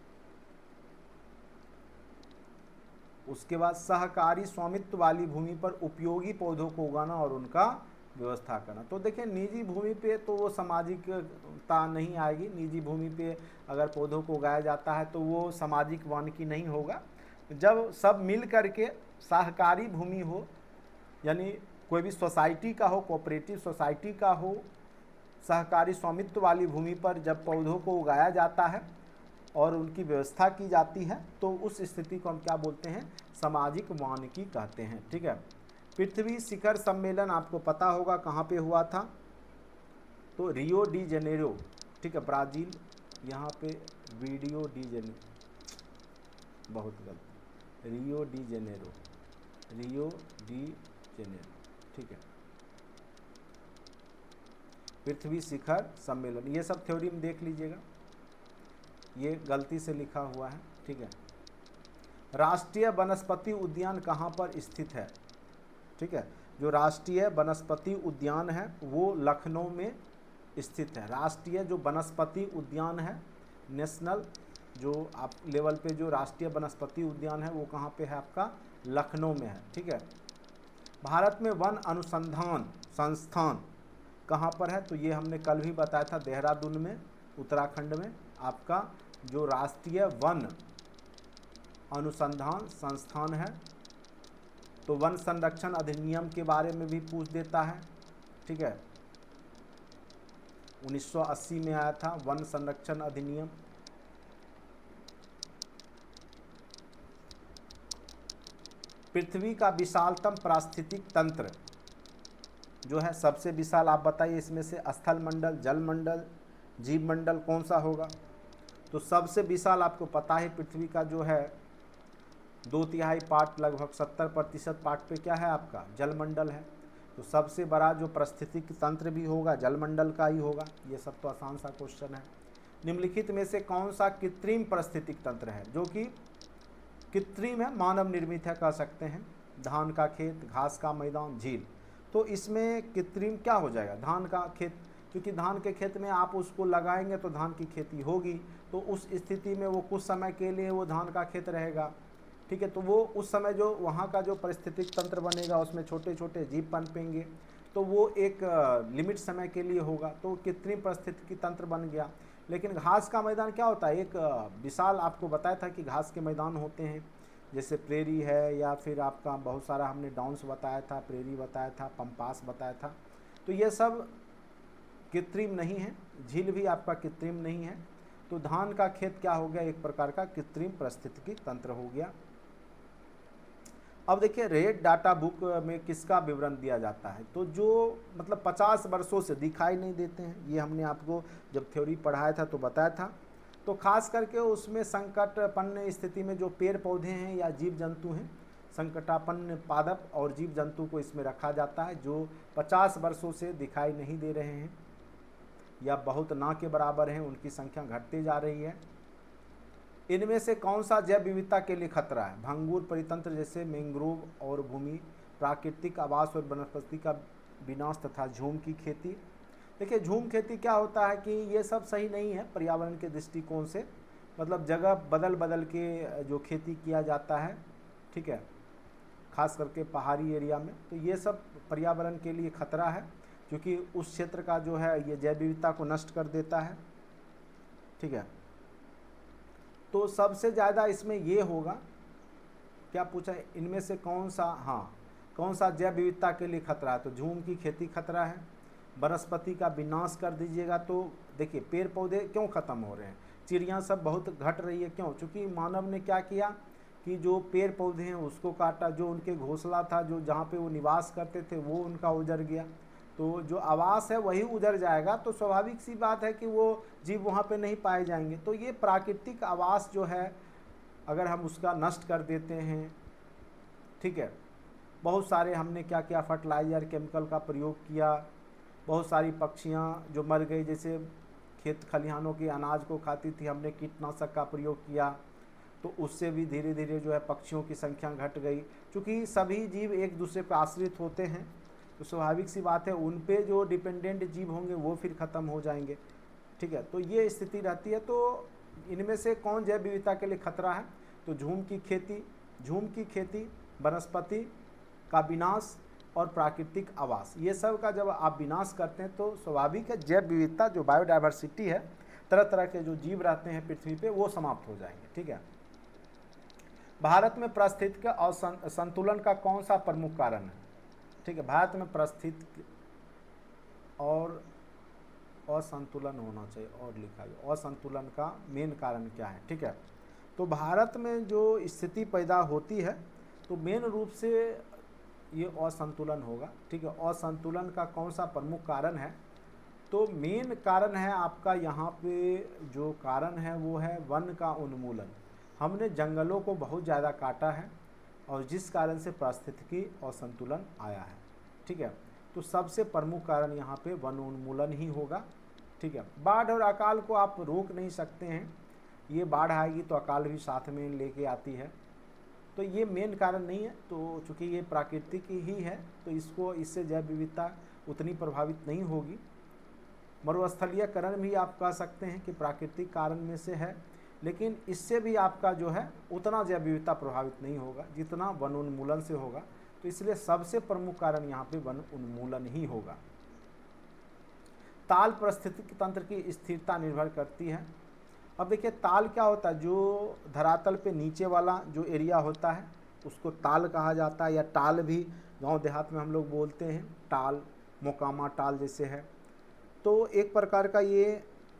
Speaker 1: उसके बाद सहकारी स्वामित्व वाली भूमि पर उपयोगी पौधों को उगाना और उनका व्यवस्था करना। तो देखिए निजी भूमि पे तो वो सामाजिकता नहीं आएगी। निजी भूमि पे अगर पौधों को उगाया जाता है तो वो सामाजिक वानिकी नहीं होगा। जब सब मिल करके सहकारी भूमि हो, यानी कोई भी सोसाइटी का हो, कोऑपरेटिव सोसाइटी का हो, सहकारी स्वामित्व वाली भूमि पर जब पौधों को उगाया जाता है और उनकी व्यवस्था की जाती है तो उस स्थिति को हम क्या बोलते हैं? सामाजिक वानिकी कहते हैं, ठीक है। पृथ्वी शिखर सम्मेलन आपको पता होगा कहाँ पे हुआ था? तो रियो डी जेनेरो, ठीक है, ब्राज़ील। यहाँ पे वीडियो डी जेनेरो, बहुत गलत, Rio de Janeiro, Rio de Janeiro, ठीक है। पृथ्वी शिखर सम्मेलन, ये सब थ्योरी में देख लीजिएगा, ये गलती से लिखा हुआ है, ठीक है। राष्ट्रीय वनस्पति उद्यान कहाँ पर स्थित है? ठीक है, जो राष्ट्रीय वनस्पति उद्यान है वो लखनऊ में स्थित है। राष्ट्रीय जो वनस्पति उद्यान है, नेशनल जो आप लेवल पे जो राष्ट्रीय वनस्पति उद्यान है वो कहाँ पे है? आपका लखनऊ में है, ठीक है। भारत में वन अनुसंधान संस्थान कहाँ पर है? तो ये हमने कल भी बताया था, देहरादून में, उत्तराखंड में आपका जो राष्ट्रीय वन अनुसंधान संस्थान है। तो वन संरक्षण अधिनियम के बारे में भी पूछ देता है, ठीक है। उन्नीस सौ अस्सी में आया था वन संरक्षण अधिनियम। पृथ्वी का विशालतम पारिस्थितिक तंत्र जो है, सबसे विशाल आप बताइए इसमें से, स्थल मंडल, जल मंडल, जीव मंडल, कौन सा होगा? तो सबसे विशाल आपको पता है पृथ्वी का जो है दो तिहाई पार्ट, लगभग सत्तर प्रतिशत पार्ट पे क्या है आपका? जलमंडल है। तो सबसे बड़ा जो पारिस्थितिक तंत्र भी होगा जलमंडल का ही होगा। ये सब तो आसान सा क्वेश्चन है। निम्नलिखित में से कौन सा कृत्रिम पारिस्थितिक तंत्र है जो कि कृत्रिम है, मानव निर्मित है कह सकते हैं? धान का खेत, घास का मैदान, झील। तो इसमें कृत्रिम क्या हो जाएगा? धान का खेत, क्योंकि धान के खेत में आप उसको लगाएंगे तो धान की खेती होगी, तो उस स्थिति में वो कुछ समय के लिए वो धान का खेत रहेगा, ठीक है। तो वो उस समय जो वहाँ का जो पारिस्थितिक तंत्र बनेगा उसमें छोटे छोटे जीव पनपेंगे, तो वो एक लिमिट समय के लिए होगा, तो कृत्रिम पारिस्थितिकी तंत्र बन गया। लेकिन घास का मैदान क्या होता है? एक विशाल, आपको बताया था कि घास के मैदान होते हैं, जैसे प्रेरी है, या फिर आपका बहुत सारा हमने डाउन्स बताया था, प्रेरी बताया था, पंपास बताया था। तो ये सब कृत्रिम नहीं है। झील भी आपका कृत्रिम नहीं है। तो धान का खेत क्या हो गया? एक प्रकार का कृत्रिम पारिस्थितिकी तंत्र हो गया। अब देखिए रेड डाटा बुक में किसका विवरण दिया जाता है, तो जो मतलब पचास वर्षों से दिखाई नहीं देते हैं, ये हमने आपको जब थ्योरी पढ़ाया था तो बताया था। तो खास करके उसमें संकटापन्न स्थिति में जो पेड़ पौधे हैं या जीव जंतु हैं, संकटापन्न पादप और जीव जंतु को इसमें रखा जाता है जो पचास वर्षों से दिखाई नहीं दे रहे हैं या बहुत ना के बराबर हैं, उनकी संख्या घटती जा रही है। इनमें से कौन सा जैव विविधता के लिए खतरा है? भंगुर परितंत्र जैसे मैंग्रोव और भूमि, प्राकृतिक आवास और वनस्पति का विनाश तथा झूम की खेती। देखिए झूम खेती क्या होता है कि ये सब सही नहीं है पर्यावरण के दृष्टिकोण से, मतलब जगह बदल बदल के जो खेती किया जाता है, ठीक है, खास करके पहाड़ी एरिया में, तो ये सब पर्यावरण के लिए खतरा है क्योंकि उस क्षेत्र का जो है ये जैव विविधता को नष्ट कर देता है, ठीक है। तो सबसे ज़्यादा इसमें ये होगा, क्या पूछा है, इनमें से कौन सा, हाँ, कौन सा जैव विविधता के लिए खतरा है? तो झूम की खेती खतरा है। वनस्पति का विनाश कर दीजिएगा तो देखिए पेड़ पौधे क्यों ख़त्म हो रहे हैं, चिड़ियाँ सब बहुत घट रही है, क्यों? क्योंकि मानव ने क्या किया कि जो पेड़ पौधे हैं उसको काटा, जो उनके घोंसला था, जो जहाँ पे वो निवास करते थे वो उनका उजड़ गया, तो जो आवास है वही उजड़ जाएगा, तो स्वाभाविक सी बात है कि वो जीव वहाँ पे नहीं पाए जाएंगे। तो ये प्राकृतिक आवास जो है अगर हम उसका नष्ट कर देते हैं, ठीक है, बहुत सारे हमने क्या किया, फर्टिलाइज़र केमिकल का प्रयोग किया, बहुत सारी पक्षियाँ जो मर गई, जैसे खेत खलिहानों के अनाज को खाती थी, हमने कीटनाशक का प्रयोग किया, तो उससे भी धीरे धीरे जो है पक्षियों की संख्या घट गई। क्योंकि सभी जीव एक दूसरे पर आश्रित होते हैं, तो स्वाभाविक सी बात है उन पे जो डिपेंडेंट जीव होंगे वो फिर ख़त्म हो जाएंगे, ठीक है। तो ये स्थिति रहती है। तो इनमें से कौन जैव विविधता के लिए खतरा है? तो झूम की खेती, झूम की खेती, वनस्पति का विनाश और प्राकृतिक आवास, ये सब का जब आप विनाश करते हैं तो स्वाभाविक है जैव विविधता, जो बायोडाइवर्सिटी है, तरह तरह के जो जीव रहते हैं पृथ्वी पे, वो समाप्त हो जाएंगे, ठीक है। भारत में पारिस्थितिक असंतुलन का कौन सा प्रमुख कारण है? ठीक है, भारत में पारिस्थितिक और असंतुलन होना चाहिए, और लिखा है असंतुलन का मेन कारण क्या है, ठीक है। तो भारत में जो स्थिति पैदा होती है तो मेन रूप से ये असंतुलन होगा, ठीक है। असंतुलन का कौन सा प्रमुख कारण है? तो मेन कारण है आपका यहाँ पे जो कारण है वो है वन का उन्मूलन। हमने जंगलों को बहुत ज़्यादा काटा है और जिस कारण से पारिस्थितिकी असंतुलन आया है, ठीक है। तो सबसे प्रमुख कारण यहाँ पे वन उन्मूलन ही होगा, ठीक है। बाढ़ और अकाल को आप रोक नहीं सकते हैं, ये बाढ़ आएगी तो अकाल भी साथ में लेके आती है, तो ये मेन कारण नहीं है। तो चूँकि ये प्राकृतिक ही है तो इसको, इससे जैव विविधता उतनी प्रभावित नहीं होगी। मरुस्थलीयकरण भी आप कह सकते हैं कि प्राकृतिक कारण में से है, लेकिन इससे भी आपका जो है उतना जैव विविधता प्रभावित नहीं होगा जितना वन उन्मूलन से होगा। तो इसलिए सबसे प्रमुख कारण यहाँ पे वन उन्मूलन ही होगा। ताल पारिस्थितिक तंत्र की स्थिरता निर्भर करती है। अब देखिए ताल क्या होता है, जो धरातल पे नीचे वाला जो एरिया होता है उसको ताल कहा जाता है, या टाल भी गांव देहात में हम लोग बोलते हैं, टाल, मोकामा टाल जैसे है। तो एक प्रकार का ये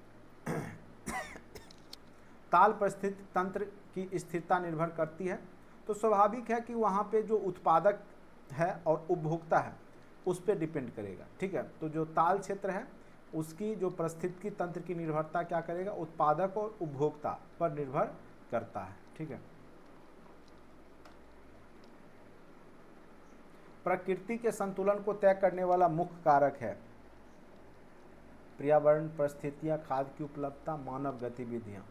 Speaker 1: ताल पारिस्थितिक तंत्र की स्थिरता निर्भर करती है। तो स्वाभाविक है कि वहाँ पे जो उत्पादक है और उपभोक्ता है उस पर डिपेंड करेगा, ठीक है। तो जो ताल क्षेत्र है उसकी जो पारिस्थितिकी तंत्र की निर्भरता क्या करेगा, उत्पादक और उपभोक्ता पर निर्भर करता है, ठीक है। प्रकृति के संतुलन को तय करने वाला मुख्य कारक है पर्यावरण, परिस्थितियां, खाद्य की उपलब्धता, मानव गतिविधियां।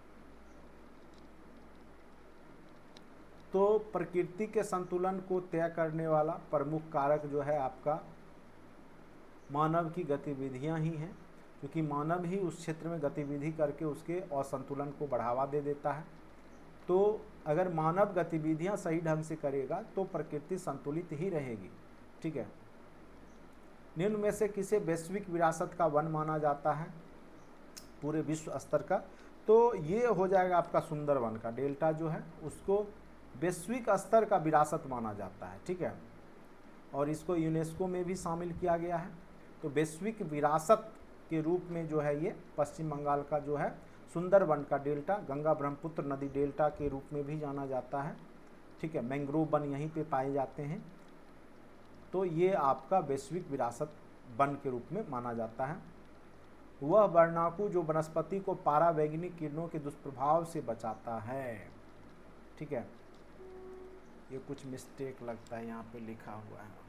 Speaker 1: तो प्रकृति के संतुलन को तय करने वाला प्रमुख कारक जो है आपका मानव की गतिविधियां ही हैं, क्योंकि मानव ही उस क्षेत्र में गतिविधि करके उसके असंतुलन को बढ़ावा दे देता है। तो अगर मानव गतिविधियां सही ढंग से करेगा तो प्रकृति संतुलित ही रहेगी, ठीक है। निम्न में से किसे वैश्विक विरासत का वन माना जाता है पूरे विश्व स्तर का? तो ये हो जाएगा आपका सुंदरवन का डेल्टा जो है, उसको वैश्विक स्तर का विरासत माना जाता है, ठीक है। और इसको यूनेस्को में भी शामिल किया गया है। तो वैश्विक विरासत के रूप में जो है ये पश्चिम बंगाल का जो है सुंदरवन का डेल्टा, गंगा ब्रह्मपुत्र नदी डेल्टा के रूप में भी जाना जाता है, ठीक है, मैंग्रोव वन यहीं पे पाए जाते हैं। तो ये आपका वैश्विक विरासत वन के रूप में माना जाता है। वह वर्णाकु जो वनस्पति को पारावैंगनिक किरणों के दुष्प्रभाव से बचाता है। ठीक है, ये कुछ मिस्टेक लगता है यहाँ पे लिखा हुआ है,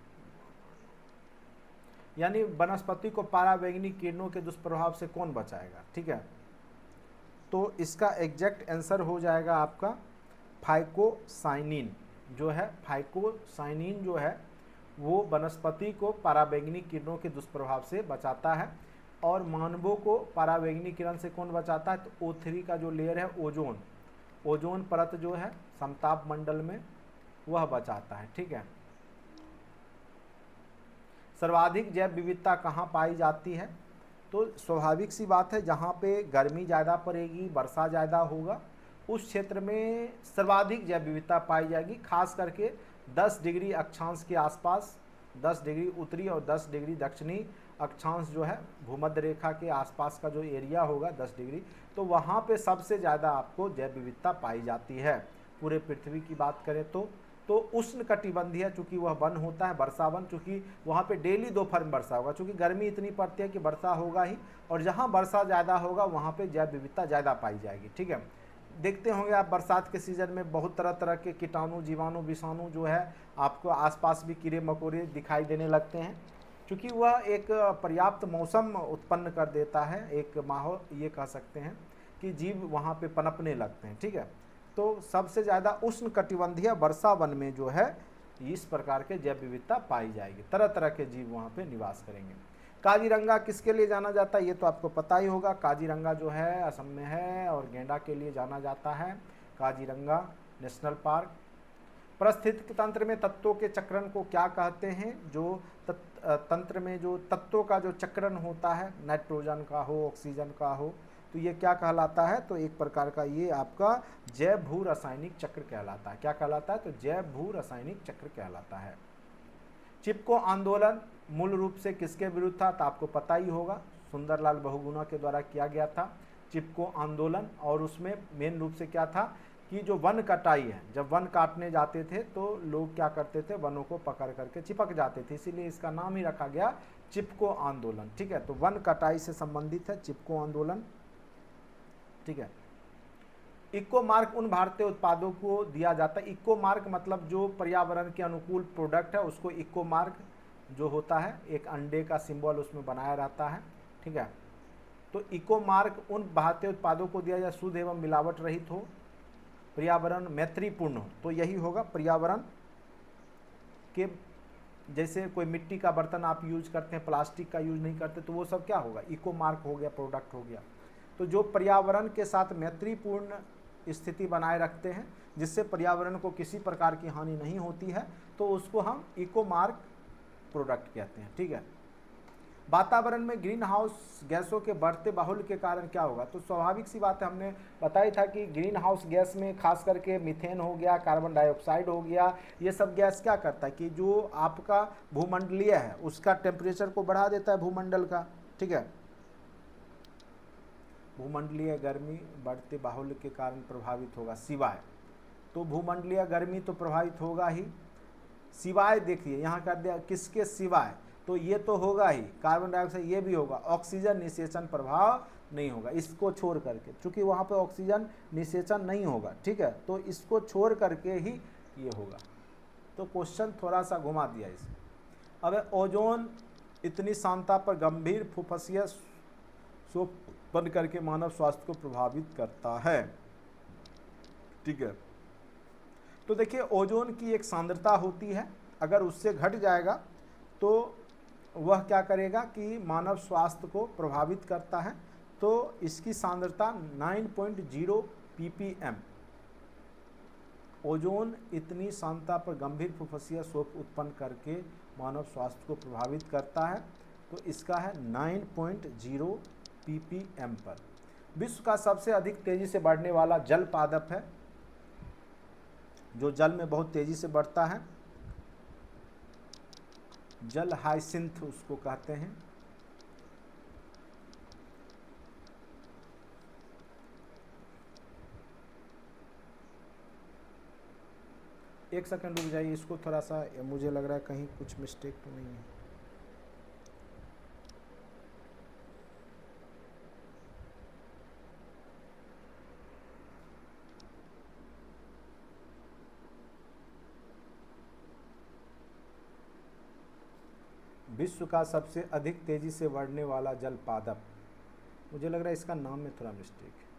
Speaker 1: यानी वनस्पति को पारावैंगनिक किरणों के दुष्प्रभाव से कौन बचाएगा। ठीक है, तो इसका एग्जैक्ट आंसर हो जाएगा आपका फाइकोसाइनिन जो है, फाइकोसाइनिन जो है वो वनस्पति को पारावैंगनिक किरणों के दुष्प्रभाव से बचाता है। और मानवों को पारावैंगनिक किरण से कौन बचाता है, तो ओ थ्री का जो लेयर है ओजोन, ओजोन परत जो है समताप मंडल में वह बचाता है। ठीक है, सर्वाधिक जैव विविधता कहाँ पाई जाती है, तो स्वाभाविक सी बात है जहाँ पे गर्मी ज़्यादा पड़ेगी, वर्षा ज़्यादा होगा, उस क्षेत्र में सर्वाधिक जैव विविधता पाई जाएगी। खास करके दस डिग्री अक्षांश के आसपास, दस डिग्री उत्तरी और दस डिग्री दक्षिणी अक्षांश जो है भूमध्य रेखा के आसपास का जो एरिया होगा दस डिग्री, तो वहाँ पे सबसे ज़्यादा आपको जैव विविधता पाई जाती है। पूरे पृथ्वी की बात करें तो तो उष्ण कटिबंधीय, चूँकि वह वन होता है वर्षा वन, चूँकि वहाँ पे डेली दोपहर में वर्षा होगा, चूँकि गर्मी इतनी पड़ती है कि वर्षा होगा ही, और जहाँ वर्षा ज़्यादा होगा वहाँ पे जैव विविधता ज़्यादा पाई जाएगी। ठीक है, देखते होंगे आप बरसात के सीज़न में बहुत तरह तरह के कीटाणु, जीवाणु, विषाणु जो है आपको आसपास भी कीड़े मकोड़े दिखाई देने लगते हैं, क्योंकि वह एक पर्याप्त मौसम उत्पन्न कर देता है, एक माहौल ये कह सकते हैं कि जीव वहाँ पे पनपने लगते हैं। ठीक है, तो सबसे ज़्यादा उष्ण कटिबंधीय वर्षा वन में जो है इस प्रकार के जैव विविधता पाई जाएगी, तरह तरह के जीव वहाँ पे निवास करेंगे। काजीरंगा किसके लिए जाना जाता है, ये तो आपको पता ही होगा। काजीरंगा जो है असम में है और गेंडा के लिए जाना जाता है, काजीरंगा नेशनल पार्क। परिस्थितिक तंत्र में तत्वों के चक्रण को क्या कहते हैं, जो तंत्र में जो तत्वों का जो चक्रण होता है, नाइट्रोजन का हो, ऑक्सीजन का हो, तो ये क्या कहलाता है, तो एक प्रकार का ये आपका जैव भू रासायनिक चक्र कहलाता है। क्या कहलाता है, तो जैव भू रासायनिक चक्र कहलाता है। चिपको आंदोलन मूल रूप से किसके विरुद्ध था, तो आपको पता ही होगा, सुंदरलाल बहुगुणा के द्वारा किया गया था चिपको आंदोलन। और उसमें मेन रूप से क्या था कि जो वन कटाई है, जब वन काटने जाते थे तो लोग क्या करते थे, वनों को पकड़ करके चिपक जाते थे, इसीलिए इसका नाम ही रखा गया चिपको आंदोलन। ठीक है, तो वन कटाई से संबंधित है चिपको आंदोलन। ठीक है, इको मार्क उन भारतीय उत्पादों को दिया जाता है, इको मार्क मतलब जो पर्यावरण के अनुकूल प्रोडक्ट है उसको इको मार्क जो होता है, एक अंडे का सिंबल उसमें बनाया रहता है। ठीक है, तो इको मार्क उन भारतीय उत्पादों को दिया जाए शुद्ध एवं मिलावट रहित हो, पर्यावरण मैत्रीपूर्ण हो, तो यही होगा पर्यावरण के, जैसे कोई मिट्टी का बर्तन आप यूज करते हैं, प्लास्टिक का यूज नहीं करते, तो वो सब क्या होगा, इको मार्क हो गया, प्रोडक्ट हो गया। तो जो पर्यावरण के साथ मैत्रीपूर्ण स्थिति बनाए रखते हैं, जिससे पर्यावरण को किसी प्रकार की हानि नहीं होती है, तो उसको हम इको मार्क प्रोडक्ट कहते हैं। ठीक है, वातावरण में ग्रीन हाउस गैसों के बढ़ते बाहुल्य के कारण क्या होगा, तो स्वाभाविक सी बात है, हमने बताया था कि ग्रीन हाउस गैस में खास करके मीथेन हो गया, कार्बन डाइऑक्साइड हो गया, ये सब गैस क्या करता है कि जो आपका भूमंडलीय है उसका टेम्परेचर को बढ़ा देता है भूमंडल का। ठीक है, भूमंडलीय गर्मी बढ़ते बाहुल्य के कारण प्रभावित होगा, सिवाय, तो भूमंडलीय गर्मी तो प्रभावित होगा ही, सिवाय देखिए यहाँ कर दिया किसके सिवाय, तो ये तो होगा ही, कार्बन डाइऑक्साइड ये भी होगा, ऑक्सीजन निषेचन प्रभाव नहीं होगा इसको छोड़ करके, क्योंकि वहाँ पे ऑक्सीजन निषेचन नहीं होगा। ठीक है, तो इसको छोड़ करके ही ये होगा, तो क्वेश्चन थोड़ा सा घुमा दिया इसको। अब ओजोन इतनी सांद्रता पर गंभीर फुफ्फुसीय शोफ उत्पन्न करके मानव स्वास्थ्य को प्रभावित करता है। ठीक है, तो देखिए ओजोन की एक सांद्रता होती है, अगर उससे घट जाएगा तो वह क्या करेगा कि मानव स्वास्थ्य को प्रभावित करता है। तो इसकी सांद्रता नौ पॉइंट ज़ीरो पीपीएम, ओजोन इतनी सांद्रता पर गंभीर फुफ्फुसीय शोफ उत्पन्न करके मानव स्वास्थ्य को प्रभावित करता है, तो इसका है नौ पॉइंट ज़ीरो पीपीएम पर। विश्व का सबसे अधिक तेजी से बढ़ने वाला जल पादप है, जो जल में बहुत तेजी से बढ़ता है, जल हाइसिंथ उसको कहते हैं। एक सेकंड रुक जाइए, इसको थोड़ा सा, मुझे लग रहा है कहीं कुछ मिस्टेक तो नहीं है। विश्व का सबसे अधिक तेजी से बढ़ने वाला जल पादप, मुझे लग रहा है इसका नाम में थोड़ा मिस्टेक है।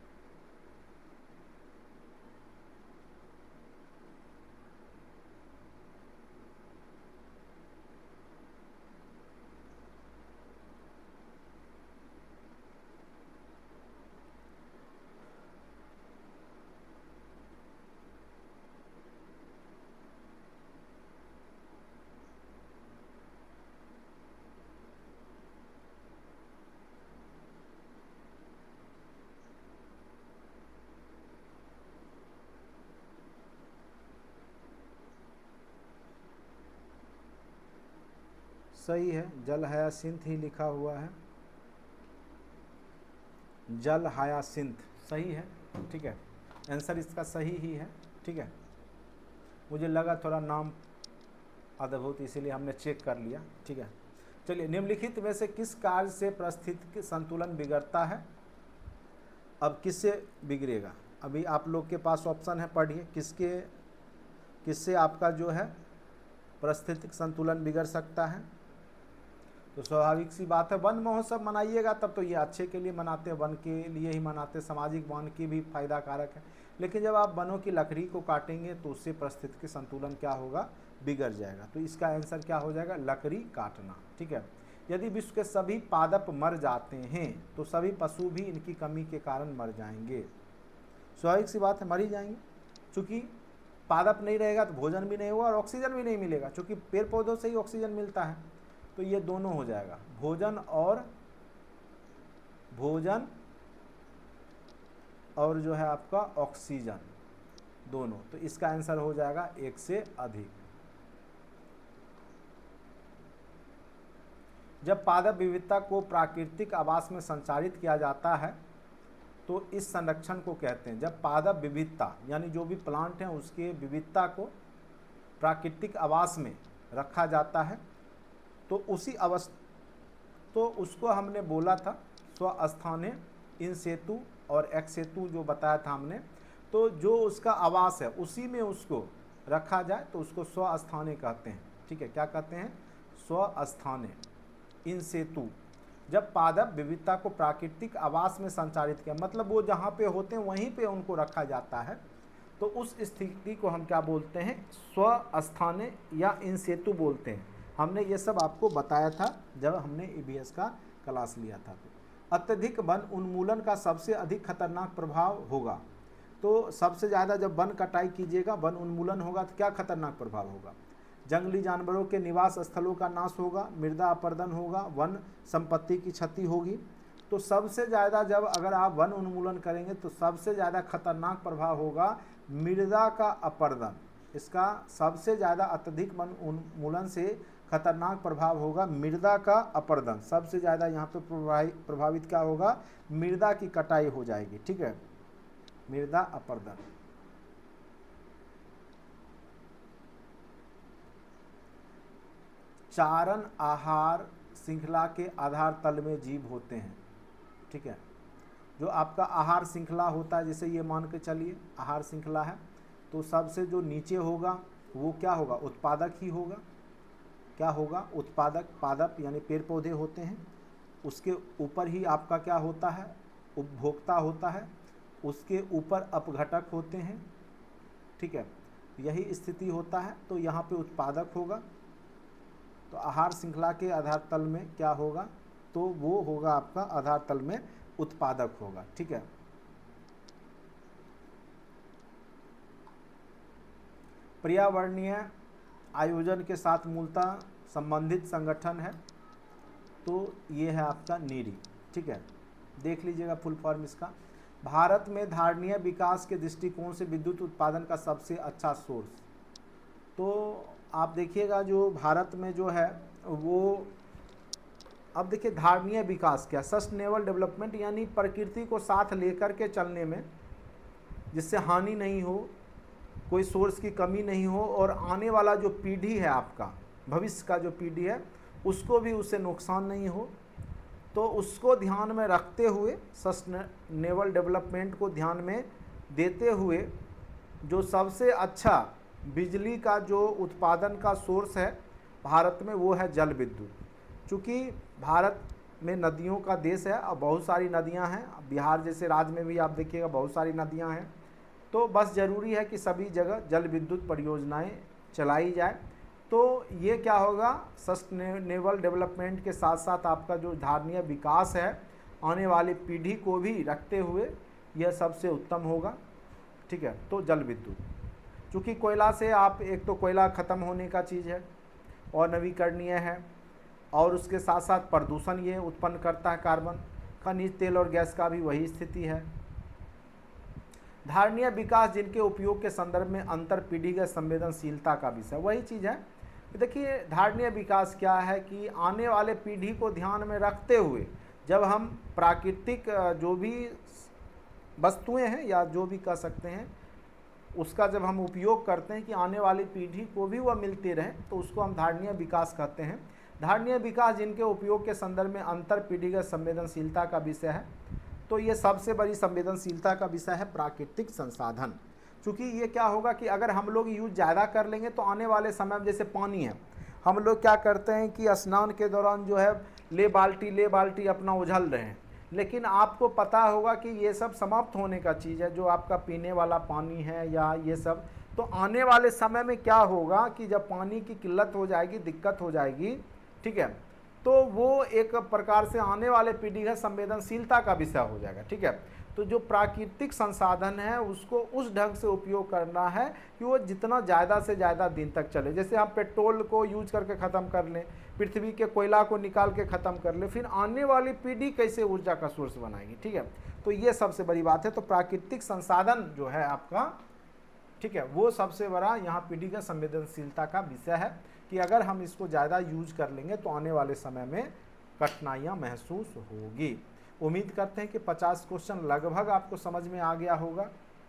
Speaker 1: सही है, जल हयासिंथ ही लिखा हुआ है, जल हयासिंथ सही है, ठीक है, आंसर इसका सही ही है, ठीक है। मुझे लगा थोड़ा नाम अद्भुत, इसीलिए हमने चेक कर लिया, ठीक है। चलिए, निम्नलिखित में से किस कार्य से परिस्थितिक संतुलन बिगड़ता है? अब किससे बिगड़ेगा? अभी आप लोग के पास ऑप्शन है, पढ़िए, किसके किससे आपका जो है परिस्थितिक संतुलन बिगड़ सकता है। तो स्वाभाविक सी बात है, वन महोत्सव मनाइएगा तब तो ये अच्छे के लिए मनाते हैं, वन के लिए ही मनाते, सामाजिक वन की भी फायदा कारक है। लेकिन जब आप वनों की लकड़ी को काटेंगे तो उससे परिस्थितिक संतुलन क्या होगा? बिगड़ जाएगा। तो इसका आंसर क्या हो जाएगा? लकड़ी काटना, ठीक है। यदि विश्व के सभी पादप मर जाते हैं तो सभी पशु भी इनकी कमी के कारण मर जाएंगे। स्वाभाविक सी बात है, मर ही जाएंगे, चूँकि पादप नहीं रहेगा तो भोजन भी नहीं होगा और ऑक्सीजन भी नहीं मिलेगा, चूँकि पेड़ पौधों से ही ऑक्सीजन मिलता है। तो ये दोनों हो जाएगा, भोजन और भोजन और जो है आपका ऑक्सीजन, दोनों। तो इसका आंसर हो जाएगा एक से अधिक। जब पादप विविधता को प्राकृतिक आवास में संचारित किया जाता है तो इस संरक्षण को कहते हैं। जब पादप विविधता यानी जो भी प्लांट हैं उसके विविधता को प्राकृतिक आवास में रखा जाता है तो उसी अवस्था तो उसको हमने बोला था स्वस्थाने इन सेतु और एक्स सेतु जो बताया था हमने। तो जो उसका आवास है उसी में उसको रखा जाए तो उसको स्वस्थाने कहते हैं, ठीक है। क्या कहते हैं? स्वस्थाने इन सेतु। जब पादप विविधता को प्राकृतिक आवास में संचारित किया, मतलब वो जहाँ पे होते हैं वहीं पे उनको रखा जाता है, तो उस स्थिति को हम क्या बोलते हैं? स्वस्थाने या इन सेतु बोलते हैं। हमने ये सब आपको बताया था जब हमने ई बी एस का क्लास लिया था। तो अत्यधिक वन उन्मूलन का सबसे अधिक खतरनाक प्रभाव होगा। तो सबसे ज़्यादा जब वन कटाई कीजिएगा, वन उन्मूलन होगा तो क्या खतरनाक प्रभाव होगा? जंगली जानवरों के निवास स्थलों का नाश होगा, मृदा अपरदन होगा, वन संपत्ति की क्षति होगी। तो सबसे ज़्यादा जब अगर आप वन उन्मूलन करेंगे तो सबसे ज़्यादा खतरनाक प्रभाव होगा मृदा का अपरदन। इसका सबसे ज़्यादा अत्यधिक वन उन्मूलन से खतरनाक प्रभाव होगा मृदा का अपरदन। सबसे ज़्यादा यहाँ पे प्रभावित क्या होगा? मृदा की कटाई हो जाएगी, ठीक है, मृदा अपरदन। चारण आहार श्रृंखला के आधार तल में जीव होते हैं, ठीक है। जो आपका आहार श्रृंखला होता है, जैसे ये मान के चलिए आहार श्रृंखला है, तो सबसे जो नीचे होगा वो क्या होगा? उत्पादक ही होगा। क्या होगा? उत्पादक, पादप यानी पेड़ पौधे होते हैं। उसके ऊपर ही आपका क्या होता है? उपभोक्ता होता है। उसके ऊपर अपघटक होते हैं, ठीक है, यही स्थिति होता है। तो यहाँ पे उत्पादक होगा। तो आहार श्रृंखला के आधार तल में क्या होगा? तो वो होगा आपका आधार तल में उत्पादक होगा, ठीक है। पर्यावरणीय आयोजन के साथ मूलतः संबंधित संगठन है, तो ये है आपका नीरी, ठीक है। देख लीजिएगा फुल फॉर्म इसका। भारत में धारणीय विकास के दृष्टिकोण से विद्युत उत्पादन का सबसे अच्छा सोर्स। तो आप देखिएगा जो भारत में जो है वो, अब देखिए धारणीय विकास क्या? सस्टेनेबल डेवलपमेंट, यानी प्रकृति को साथ लेकर के चलने में, जिससे हानि नहीं हो, कोई सोर्स की कमी नहीं हो और आने वाला जो पीढ़ी है आपका, भविष्य का जो पीढ़ी है, उसको भी उससे नुकसान नहीं हो। तो उसको ध्यान में रखते हुए, सस्टेनेबल डेवलपमेंट को ध्यान में देते हुए, जो सबसे अच्छा बिजली का जो उत्पादन का सोर्स है भारत में, वो है जल विद्युत। चूँकि भारत में नदियों का देश है और बहुत सारी नदियां हैं, बिहार जैसे राज्य में भी आप देखिएगा बहुत सारी नदियां हैं। तो बस ज़रूरी है कि सभी जगह जल विद्युत परियोजनाएं चलाई जाए। तो ये क्या होगा, सस्टेनेबल डेवलपमेंट के साथ साथ आपका जो धारणीय विकास है आने वाली पीढ़ी को भी रखते हुए, यह सबसे उत्तम होगा। ठीक है, तो जल विद्युत, चूँकि कोयला से आप, एक तो कोयला ख़त्म होने का चीज़ है और नवीकरणीय है, और उसके साथ साथ प्रदूषण ये उत्पन्न करता है कार्बन। खनिज तेल और गैस का भी वही स्थिति है। धारणीय विकास जिनके उपयोग के संदर्भ में अंतर पीढ़ीगत संवेदनशीलता का विषय, वही चीज़ है। देखिए धारणीय विकास क्या है कि आने वाले पीढ़ी को ध्यान में रखते हुए जब हम प्राकृतिक जो भी वस्तुएं हैं या जो भी कह सकते हैं उसका जब हम उपयोग करते हैं कि आने वाली पीढ़ी को भी वह मिलते रहे, तो उसको हम धारणीय विकास कहते हैं। धारणीय विकास जिनके उपयोग के संदर्भ में अंतर पीढ़ीगत संवेदनशीलता का विषय है। तो ये सबसे बड़ी संवेदनशीलता का विषय है प्राकृतिक संसाधन। क्योंकि ये क्या होगा कि अगर हम लोग यूज ज़्यादा कर लेंगे तो आने वाले समय में, जैसे पानी है, हम लोग क्या करते हैं कि स्नान के दौरान जो है ले बाल्टी ले बाल्टी अपना उझल रहे हैं, लेकिन आपको पता होगा कि ये सब समाप्त होने का चीज़ है, जो आपका पीने वाला पानी है या ये सब। तो आने वाले समय में क्या होगा कि जब पानी की किल्लत हो जाएगी, दिक्कत हो जाएगी, ठीक है, तो वो एक प्रकार से आने वाले पीढ़ी का संवेदनशीलता का विषय हो जाएगा। ठीक है, तो जो प्राकृतिक संसाधन है उसको उस ढंग से उपयोग करना है कि वो जितना ज़्यादा से ज़्यादा दिन तक चले। जैसे हम पेट्रोल को यूज करके ख़त्म कर लें, पृथ्वी के कोयला को निकाल के ख़त्म कर लें, फिर आने वाली पीढ़ी कैसे ऊर्जा का सोर्स बनाएगी। ठीक है, तो ये सबसे बड़ी बात है। तो प्राकृतिक संसाधन जो है आपका, ठीक है, वो सबसे बड़ा यहाँ पीढ़ी का संवेदनशीलता का विषय है कि अगर हम इसको ज़्यादा यूज कर लेंगे तो आने वाले समय में कठिनाइयाँ महसूस होगी। उम्मीद करते हैं कि पचास क्वेश्चन लगभग आपको समझ में आ गया होगा।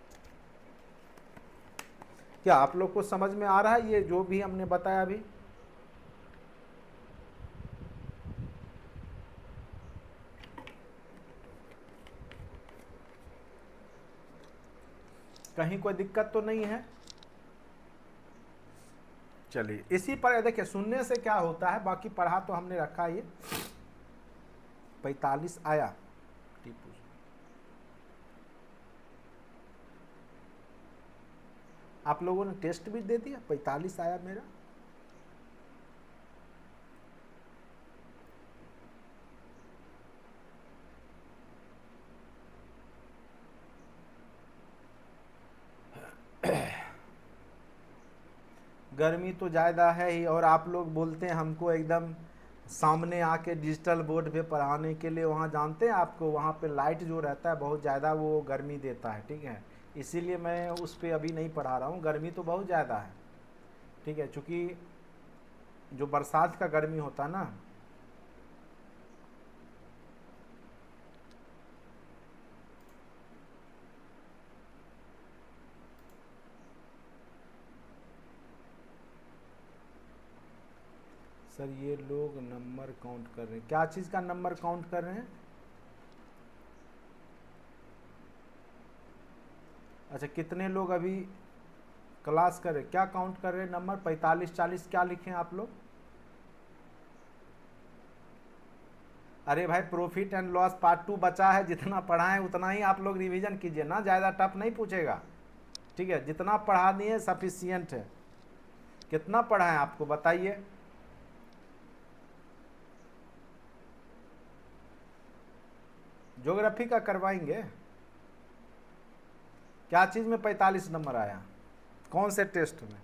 Speaker 1: क्या आप लोग को समझ में आ रहा है ये जो भी हमने बताया अभी? कहीं कोई दिक्कत तो नहीं है? चलिए, इसी पर देखिए सुनने से क्या होता है, बाकी पढ़ा तो हमने रखा ये पैंतालीस आया। टीपू आप लोगों ने टेस्ट भी दे दिया, पैंतालीस आया मेरा। गर्मी तो ज़्यादा है ही, और आप लोग बोलते हैं हमको एकदम सामने आके डिजिटल बोर्ड पे पढ़ाने के लिए। वहाँ जानते हैं आपको, वहाँ पे लाइट जो रहता है बहुत ज़्यादा वो गर्मी देता है। ठीक है, इसीलिए मैं उस पर अभी नहीं पढ़ा रहा हूँ। गर्मी तो बहुत ज़्यादा है। ठीक है, चूँकि जो बरसात का गर्मी होता है ना, सर ये लोग नंबर काउंट कर रहे हैं। क्या चीज़ का नंबर काउंट कर रहे हैं? अच्छा, कितने लोग अभी क्लास कर रहे, क्या काउंट कर रहे हैं नंबर? पैंतालीस चालीस क्या लिखे आप लोग? अरे भाई, profit and loss part two बचा है, जितना पढ़ाएं उतना ही आप लोग रिवीजन कीजिए ना, ज़्यादा टफ नहीं पूछेगा। ठीक है, जितना पढ़ा दिए सफिशियंट है। कितना पढ़ा है आपको बताइए? ज्योग्राफी का करवाएंगे? क्या चीज़ में पैंतालीस नंबर आया, कौन से टेस्ट में?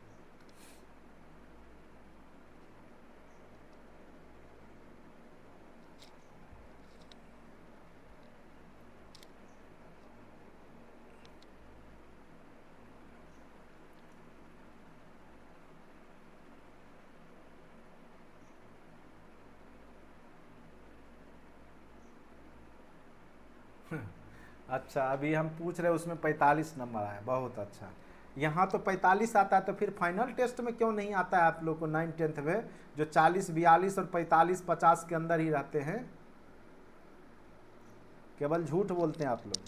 Speaker 1: अच्छा, अभी हम पूछ रहे हैं उसमें पैंतालीस नंबर आया, बहुत अच्छा। यहाँ तो पैंतालीस आता है, तो फिर फाइनल टेस्ट में क्यों नहीं आता है आप लोग को नाइन टेंथ में, जो चालीस बयालीस और पैंतालीस पचास के अंदर ही रहते हैं? केवल झूठ बोलते हैं आप लोग।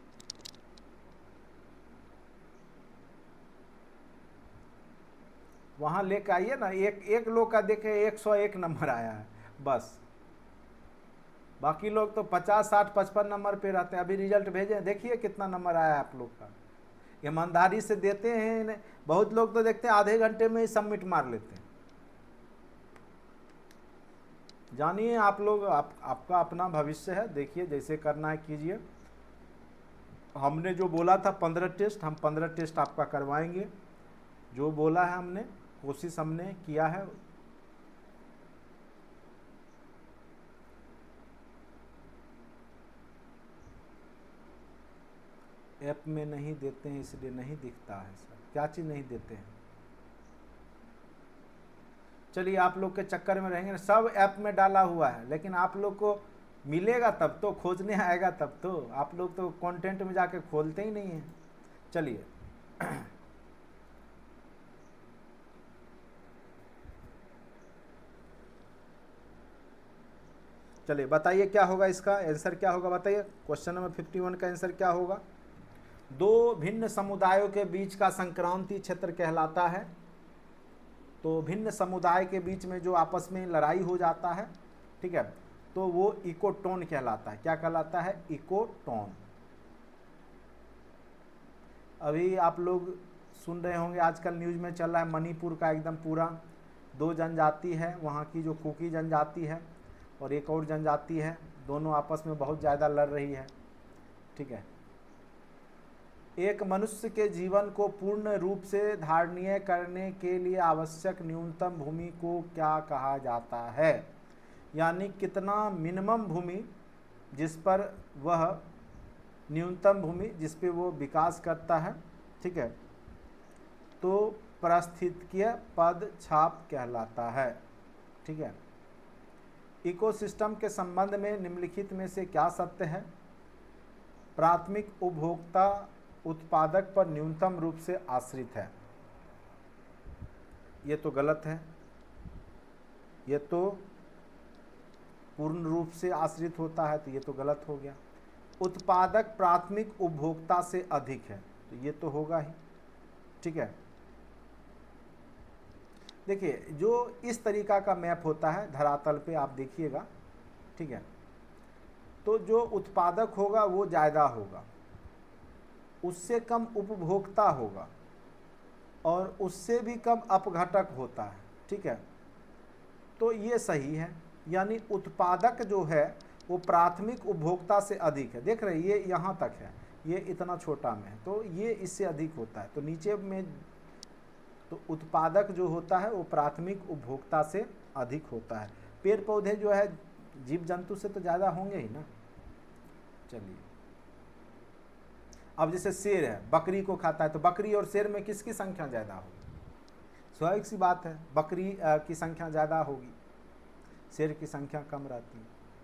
Speaker 1: वहाँ लेके आइए ना, एक एक लोग का देखे एक सौ एक नंबर आया है बस, बाकी लोग तो पचास साठ पचपन नंबर पे रहते हैं। अभी रिजल्ट भेजे, देखिए कितना नंबर आया है आप लोग का। ईमानदारी से देते हैं, बहुत लोग तो देखते हैं आधे घंटे में ही सबमिट मार लेते हैं। जानिए आप लोग, आप आपका अपना भविष्य है, देखिए जैसे करना है कीजिए। हमने जो बोला था पंद्रह टेस्ट, हम पंद्रह टेस्ट आपका करवाएंगे। जो बोला है हमने, कोशिश हमने किया है। ऐप में नहीं देते हैं इसलिए नहीं दिखता है सर। क्या चीज़ नहीं देते हैं? चलिए आप लोग के चक्कर में रहेंगे, सब ऐप में डाला हुआ है, लेकिन आप लोग को मिलेगा तब तो, खोजने आएगा तब तो। आप लोग तो कंटेंट में जाके खोलते ही नहीं हैं। चलिए चलिए बताइए क्या होगा, इसका आंसर क्या होगा बताइए। क्वेश्चन नंबर फिफ्टी वन का आंसर क्या होगा? दो भिन्न समुदायों के बीच का संक्रांति क्षेत्र कहलाता है। तो भिन्न समुदाय के बीच में जो आपस में लड़ाई हो जाता है, ठीक है, तो वो इकोटोन कहलाता है। क्या कहलाता है? इकोटोन। अभी आप लोग सुन रहे होंगे, आजकल न्यूज़ में चल रहा है मणिपुर का एकदम पूरा, दो जनजाति है वहाँ की, जो कुकी जनजाति है और एक और जनजाति है, दोनों आपस में बहुत ज़्यादा लड़ रही है, ठीक है। एक मनुष्य के जीवन को पूर्ण रूप से धारणीय करने के लिए आवश्यक न्यूनतम भूमि को क्या कहा जाता है? यानी कितना मिनिमम भूमि जिस पर वह, न्यूनतम भूमि जिस पे वो विकास करता है, ठीक है, तो पारिस्थितिकीय पद छाप कहलाता है, ठीक है। इकोसिस्टम के संबंध में निम्नलिखित में से क्या सत्य है? प्राथमिक उपभोक्ता उत्पादक पर न्यूनतम रूप से आश्रित है। ये तो गलत है, ये तो पूर्ण रूप से आश्रित होता है, तो ये तो गलत हो गया। उत्पादक प्राथमिक उपभोक्ता से अधिक है, तो ये तो होगा ही, ठीक है। देखिए जो इस तरीका का मैप होता है धरातल पे, आप देखिएगा, ठीक है, तो जो उत्पादक होगा वो ज़्यादा होगा, उससे कम उपभोक्ता होगा और उससे भी कम अपघटक होता है, ठीक है। तो ये सही है, यानी उत्पादक जो है वो प्राथमिक उपभोक्ता से अधिक है। देख रहे, ये यहाँ तक है, ये इतना छोटा में है, तो ये इससे अधिक होता है। तो नीचे में तो उत्पादक जो होता है वो प्राथमिक उपभोक्ता से अधिक होता है। पेड़ पौधे जो है जीव जंतु से तो ज़्यादा होंगे ही ना। चलिए अब जैसे शेर है, बकरी को खाता है, तो बकरी और शेर में किसकी संख्या ज़्यादा होगी? स्वाभाविक सी बात है, बकरी की संख्या ज़्यादा होगी, शेर की संख्या कम रहती है।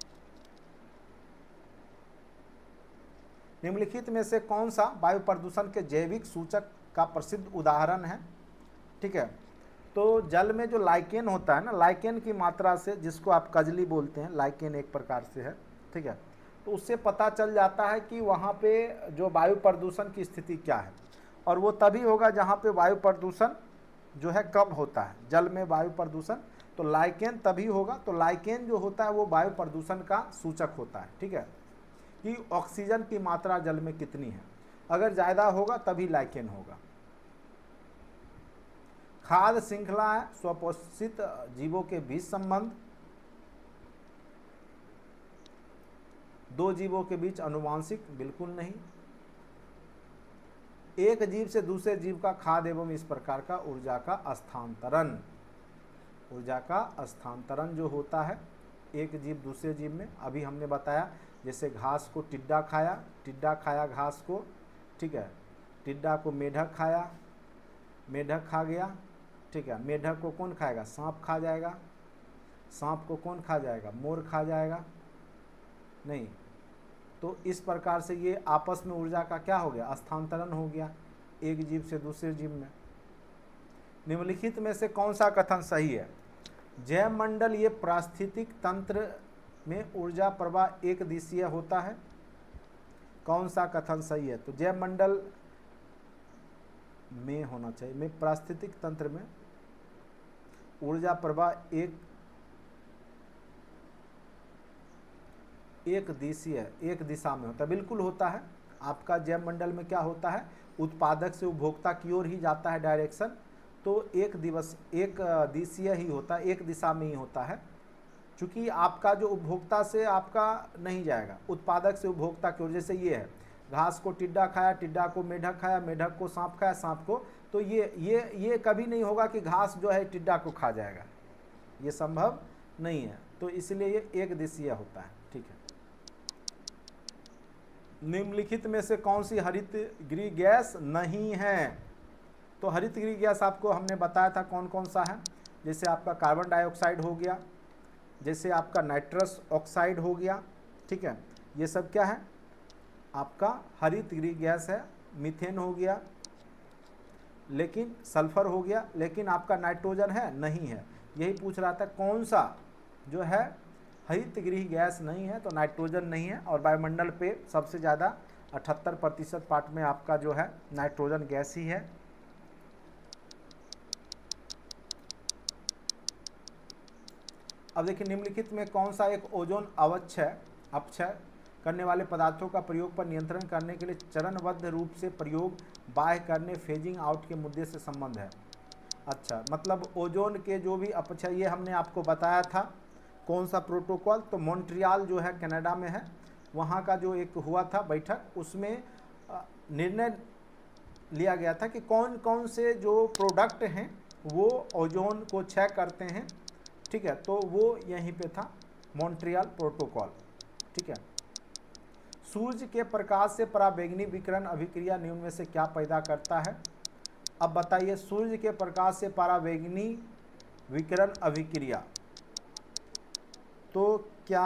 Speaker 1: निम्नलिखित में से कौन सा वायु प्रदूषण के जैविक सूचक का प्रसिद्ध उदाहरण है? ठीक है, तो जल में जो लाइकेन होता है ना, लाइकेन की मात्रा से, जिसको आप कजली बोलते हैं, लाइकेन एक प्रकार से है, ठीक है, तो उससे पता चल जाता है कि वहाँ पे जो वायु प्रदूषण की स्थिति क्या है। और वो तभी होगा जहाँ पे वायु प्रदूषण जो है कम होता है, जल में वायु प्रदूषण, तो लाइकेन तभी होगा। तो लाइकेन जो होता है वो वायु प्रदूषण का सूचक होता है, ठीक है, कि ऑक्सीजन की मात्रा जल में कितनी है, अगर ज़्यादा होगा तभी लाइकेन होगा। खाद्य श्रृंखला है स्वपोषित जीवों के बीच संबंध, दो जीवों के बीच अनुवांशिक, बिल्कुल नहीं। एक जीव से दूसरे जीव का खाद्य एवं इस प्रकार का ऊर्जा का स्थानांतरण, ऊर्जा का स्थानांतरण जो होता है एक जीव दूसरे जीव में, अभी हमने बताया जैसे घास को टिड्डा खाया, टिड्डा खाया घास को, ठीक है, टिड्डा को मेढक खाया, मेढक खा गया, ठीक है, मेढक को कौन खाएगा? सांप खा जाएगा, सांप को कौन खा जाएगा? मोर खा जाएगा, नहीं। तो इस प्रकार से ये आपस में ऊर्जा का क्या हो गया? स्थानांतरण हो गया। एक जीव से दूसरे जीव में। निम्नलिखित में से कौन सा कथन सही है? जैव मंडल ये पारिस्थितिक तंत्र में ऊर्जा प्रवाह एक दिशीय होता है। कौन सा कथन सही है? तो जैव मंडल में होना चाहिए, में पारिस्थितिक तंत्र में ऊर्जा प्रवाह एक एक दिशीय एक दिशा में होता है। बिल्कुल होता है। आपका जैव मंडल में क्या होता है? उत्पादक से उपभोक्ता की ओर ही जाता है डायरेक्शन, तो एक दिवस एक दिशीय ही होता है, एक दिशा में ही होता है। चूँकि आपका जो उपभोक्ता से आपका नहीं जाएगा, उत्पादक से उपभोक्ता की ओर। जैसे ये है, घास को टिड्डा खाया, टिड्डा को मेढक खाया, मेढक को सांप खाया, सांप को, तो ये ये ये कभी नहीं होगा कि घास जो है टिड्डा को खा जाएगा, ये संभव नहीं है। तो इसलिए ये एक दिशीय होता है। ठीक है। निम्नलिखित में से कौन सी हरित गृह गैस नहीं है? तो हरित गृह गैस आपको हमने बताया था कौन कौन सा है। जैसे आपका कार्बन डाइऑक्साइड हो गया, जैसे आपका नाइट्रस ऑक्साइड हो गया। ठीक है, ये सब क्या है? आपका हरित गृह गैस है। मीथेन हो गया, लेकिन सल्फर हो गया, लेकिन आपका नाइट्रोजन है नहीं है। यही पूछ रहा था कौन सा जो है हरित गृह गैस नहीं है, तो नाइट्रोजन नहीं है। और वायुमंडल पे सबसे ज़्यादा अठहत्तर प्रतिशत पार्ट में आपका जो है नाइट्रोजन गैस ही है। अब देखिए, निम्नलिखित में कौन सा एक ओजोन अवक्षय अपक्षय करने वाले पदार्थों का प्रयोग पर नियंत्रण करने के लिए चरणबद्ध रूप से प्रयोग बाह्य करने फेजिंग आउट के मुद्दे से संबंध है? अच्छा, मतलब ओजोन के जो भी अपक्षय, ये हमने आपको बताया था कौन सा प्रोटोकॉल, तो मॉन्ट्रियल जो है कनाडा में है, वहाँ का जो एक हुआ था बैठक, उसमें निर्णय लिया गया था कि कौन कौन से जो प्रोडक्ट हैं वो ओजोन को क्षय करते हैं। ठीक है, तो वो यहीं पे था, मॉन्ट्रियल प्रोटोकॉल। ठीक है। सूर्य के प्रकाश से पराबैंगनी विकिरण अभिक्रिया निम्न में से क्या पैदा करता है? अब बताइए, सूर्य के प्रकाश से पराबैंगनी विकिरण अभिक्रिया तो क्या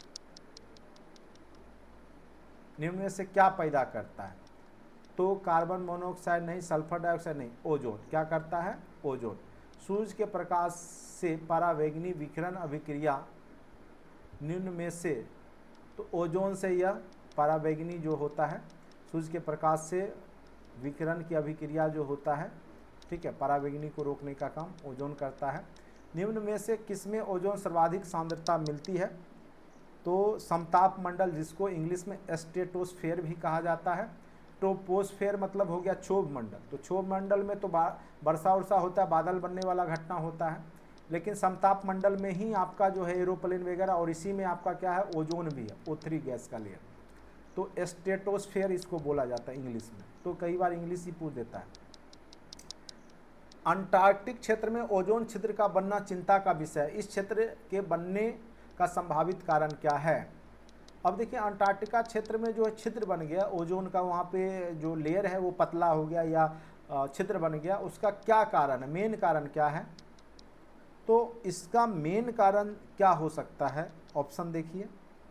Speaker 1: निम्न में से क्या पैदा करता है? तो कार्बन मोनोऑक्साइड नहीं, सल्फर डाइऑक्साइड नहीं, ओजोन। क्या करता है? ओजोन। सूर्य के प्रकाश से पराबैंगनी विकिरण अभिक्रिया निम्न में से, तो ओजोन से यह पराबैंगनी जो होता है, सूर्य के प्रकाश से विकिरण की अभिक्रिया जो होता है, ठीक है, पराबैंगनी को रोकने का काम ओजोन करता है। निम्न में से किसमें ओजोन सर्वाधिक सांद्रता मिलती है? तो समताप मंडल, जिसको इंग्लिश में स्ट्रेटोस्फेयर भी कहा जाता है। ट्रोपोस्फेयर मतलब हो गया क्षोभ मंडल। तो क्षोभ मंडल में तो वर्षा वर्षा होता है, बादल बनने वाला घटना होता है, लेकिन समताप मंडल में ही आपका जो है एरोप्लेन वगैरह, और इसी में आपका क्या है? ओजोन भी है, ओ थ्री गैस का लेयर। तो स्ट्रेटोस्फेयर इसको बोला जाता है इंग्लिश में, तो कई बार इंग्लिश ही पूछ देता है। अंटार्कटिक क्षेत्र में ओजोन छिद्र का बनना चिंता का विषय है। इस क्षेत्र के बनने का संभावित कारण क्या है? अब देखिए, अंटार्कटिका क्षेत्र में जो है छिद्र बन गया ओजोन का, वहाँ पे जो लेयर है वो पतला हो गया या छिद्र बन गया, उसका क्या कारण है? मेन कारण क्या है? तो इसका मेन कारण क्या हो सकता है? ऑप्शन देखिए,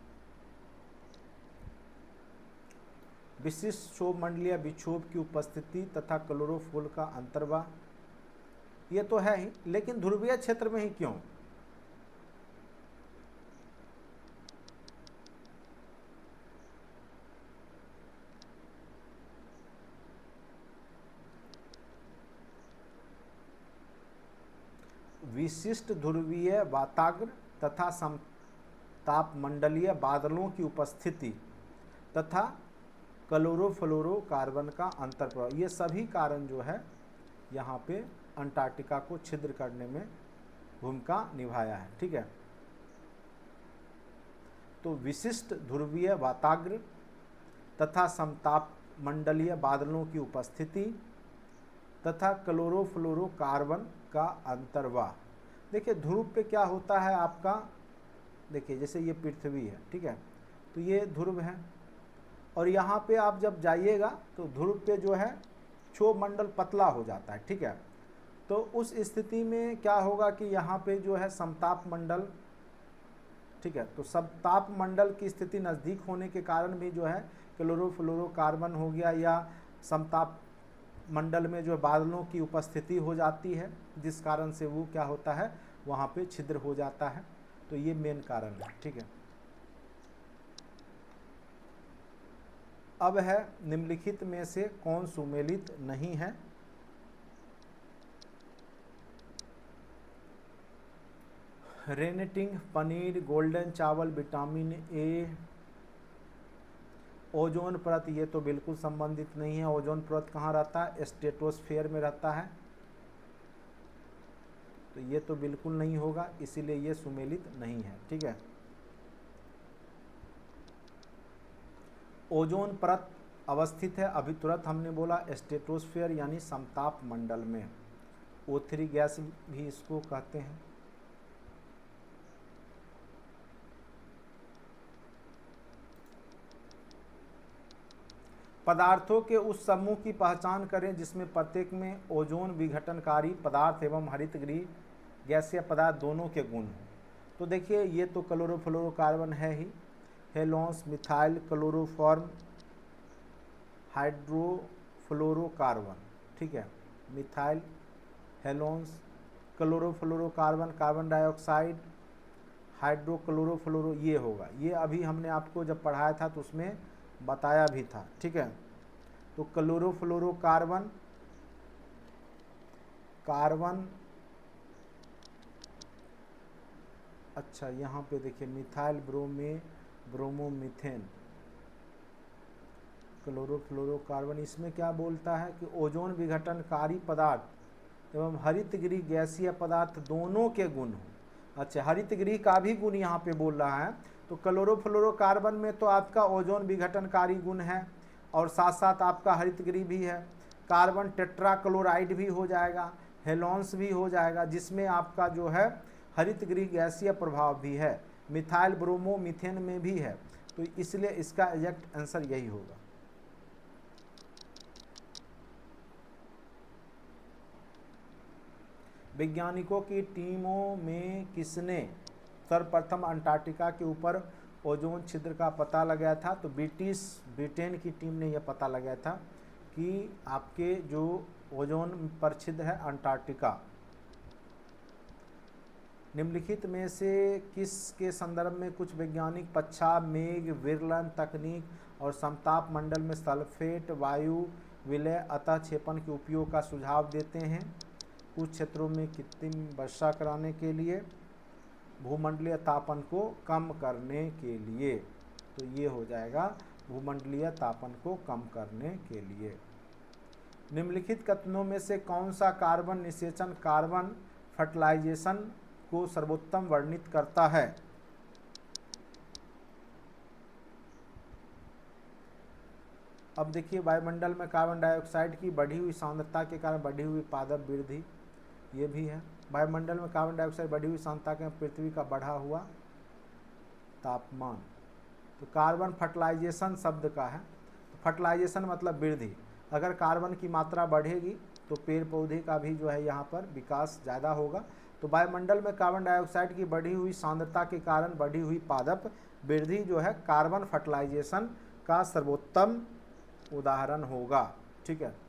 Speaker 1: विशिष्ट क्षोभ मंडलीय विक्षोभ की उपस्थिति तथा क्लोरोफिल का अंतर्वाह, ये तो है ही, लेकिन ध्रुवीय क्षेत्र में ही क्यों? विशिष्ट ध्रुवीय वाताग्र तथा समतापमंडलीय बादलों की उपस्थिति तथा क्लोरोफ्लोरोकार्बन का अंतर्प्रवाह, ये सभी कारण जो है यहाँ पे अंटार्कटिका को छिद्र करने में भूमिका निभाया है। ठीक है, तो विशिष्ट ध्रुवीय वाताग्र तथा समतापमंडलीय बादलों की उपस्थिति तथा क्लोरोफ्लोरोकार्बन का अंतर्वाह। देखिए, ध्रुव पे क्या होता है आपका, देखिए जैसे ये पृथ्वी है, ठीक है, तो ये ध्रुव है, और यहाँ पे आप जब जाइएगा तो ध्रुव पे जो है क्षोभ मंडल पतला हो जाता है। ठीक है, तो उस स्थिति में क्या होगा कि यहाँ पे जो है समताप मंडल, ठीक है, तो समताप मंडल की स्थिति नज़दीक होने के कारण भी जो है क्लोरोफ्लोरोकार्बन हो गया या समताप मंडल में जो बादलों की उपस्थिति हो जाती है, जिस कारण से वो क्या होता है, वहाँ पे छिद्र हो जाता है। तो ये मेन कारण है, ठीक है। अब है निम्नलिखित में से कौन सुमेलित नहीं है। रेनेटिंग, पनीर, गोल्डन चावल, विटामिन ए, ओजोन परत, ये तो बिल्कुल संबंधित नहीं है। ओजोन परत कहाँ रहता है, स्ट्रेटोस्फेयर में रहता है, तो ये तो बिल्कुल नहीं होगा, इसीलिए ये सुमेलित नहीं है, ठीक है। ओजोन परत अवस्थित है, अभी तुरंत हमने बोला, स्ट्रेटोस्फेयर यानी समताप मंडल में। ओ थ्री गैस भी इसको कहते हैं। पदार्थों के उस समूह की पहचान करें जिसमें प्रत्येक में ओजोन विघटनकारी पदार्थ एवं हरितगृह गैसीय पदार्थ दोनों के गुण हों। तो देखिए, ये तो क्लोरोफ्लोरोकार्बन है ही, हेलोन्स, मिथाइल क्लोरोफॉर्म, हाइड्रोफ्लोरोकार्बन, ठीक है। Methyl, halons, chlorofluorocarbon, carbon dioxide, hydrochlorofluoro, ये होगा। ये अभी हमने आपको जब पढ़ाया था तो उसमें बताया भी था, ठीक है। तो क्लोरोफ्लोरोकार्बन, कार्बन, अच्छा यहाँ पे देखिए मिथाइल ब्रोमे ब्रोमोमीथेन, क्लोरोफ्लोरोकार्बन, इसमें क्या बोलता है कि ओजोन विघटनकारी पदार्थ एवं हरितगृह गैसीय पदार्थ दोनों के गुण हो। अच्छा, हरितगृह का भी गुण यहाँ पे बोल रहा है। तो क्लोरोफ्लोरोकार्बन में तो आपका ओजोन विघटनकारी गुण है और साथ साथ आपका हरितगृह भी है। कार्बन टेट्राक्लोराइड भी हो जाएगा, हेलोन्स भी हो जाएगा, जिसमें आपका जो है हरितगृह गैसीय प्रभाव भी है। मिथाइल ब्रोमो मीथेन में भी है। तो इसलिए इसका एग्जैक्ट आंसर यही होगा। वैज्ञानिकों की टीमों में किसने सर्वप्रथम अंटार्कटिका के ऊपर ओजोन छिद्र का पता लगाया था? तो ब्रिटिश ब्रिटेन की टीम ने यह पता लगाया था कि आपके जो ओजोन पर छिद्र है अंटार्कटिका। निम्नलिखित में से किसके संदर्भ में कुछ वैज्ञानिक पच्छाद, मेघ विरलन तकनीक और समताप मंडल में सल्फेट वायु विलय अतः क्षेपण के उपयोग का सुझाव देते हैं? कुछ क्षेत्रों में कृत्रिम वर्षा कराने के लिए, भूमंडलीय तापन को कम करने के लिए। तो ये हो जाएगा भूमंडलीय तापन को कम करने के लिए। निम्नलिखित कथनों में से कौन सा कार्बन निषेचन कार्बन फर्टिलाइजेशन को सर्वोत्तम वर्णित करता है? अब देखिए, वायुमंडल में कार्बन डाइऑक्साइड की बढ़ी हुई सांद्रता के कारण बढ़ी हुई पादप वृद्धि, ये भी है। वायुमंडल में कार्बन डाइऑक्साइड बढ़ी हुई सांद्रता के पृथ्वी का बढ़ा हुआ तापमान। तो कार्बन फर्टिलाइजेशन शब्द का है। तो फर्टिलाइजेशन मतलब वृद्धि। अगर कार्बन की मात्रा बढ़ेगी तो पेड़ पौधे का भी जो है यहाँ पर विकास ज़्यादा होगा। तो वायुमंडल में कार्बन डाइऑक्साइड की बढ़ी हुई सांद्रता के कारण बढ़ी हुई पादप वृद्धि जो है कार्बन फर्टिलाइजेशन का सर्वोत्तम उदाहरण होगा, ठीक है।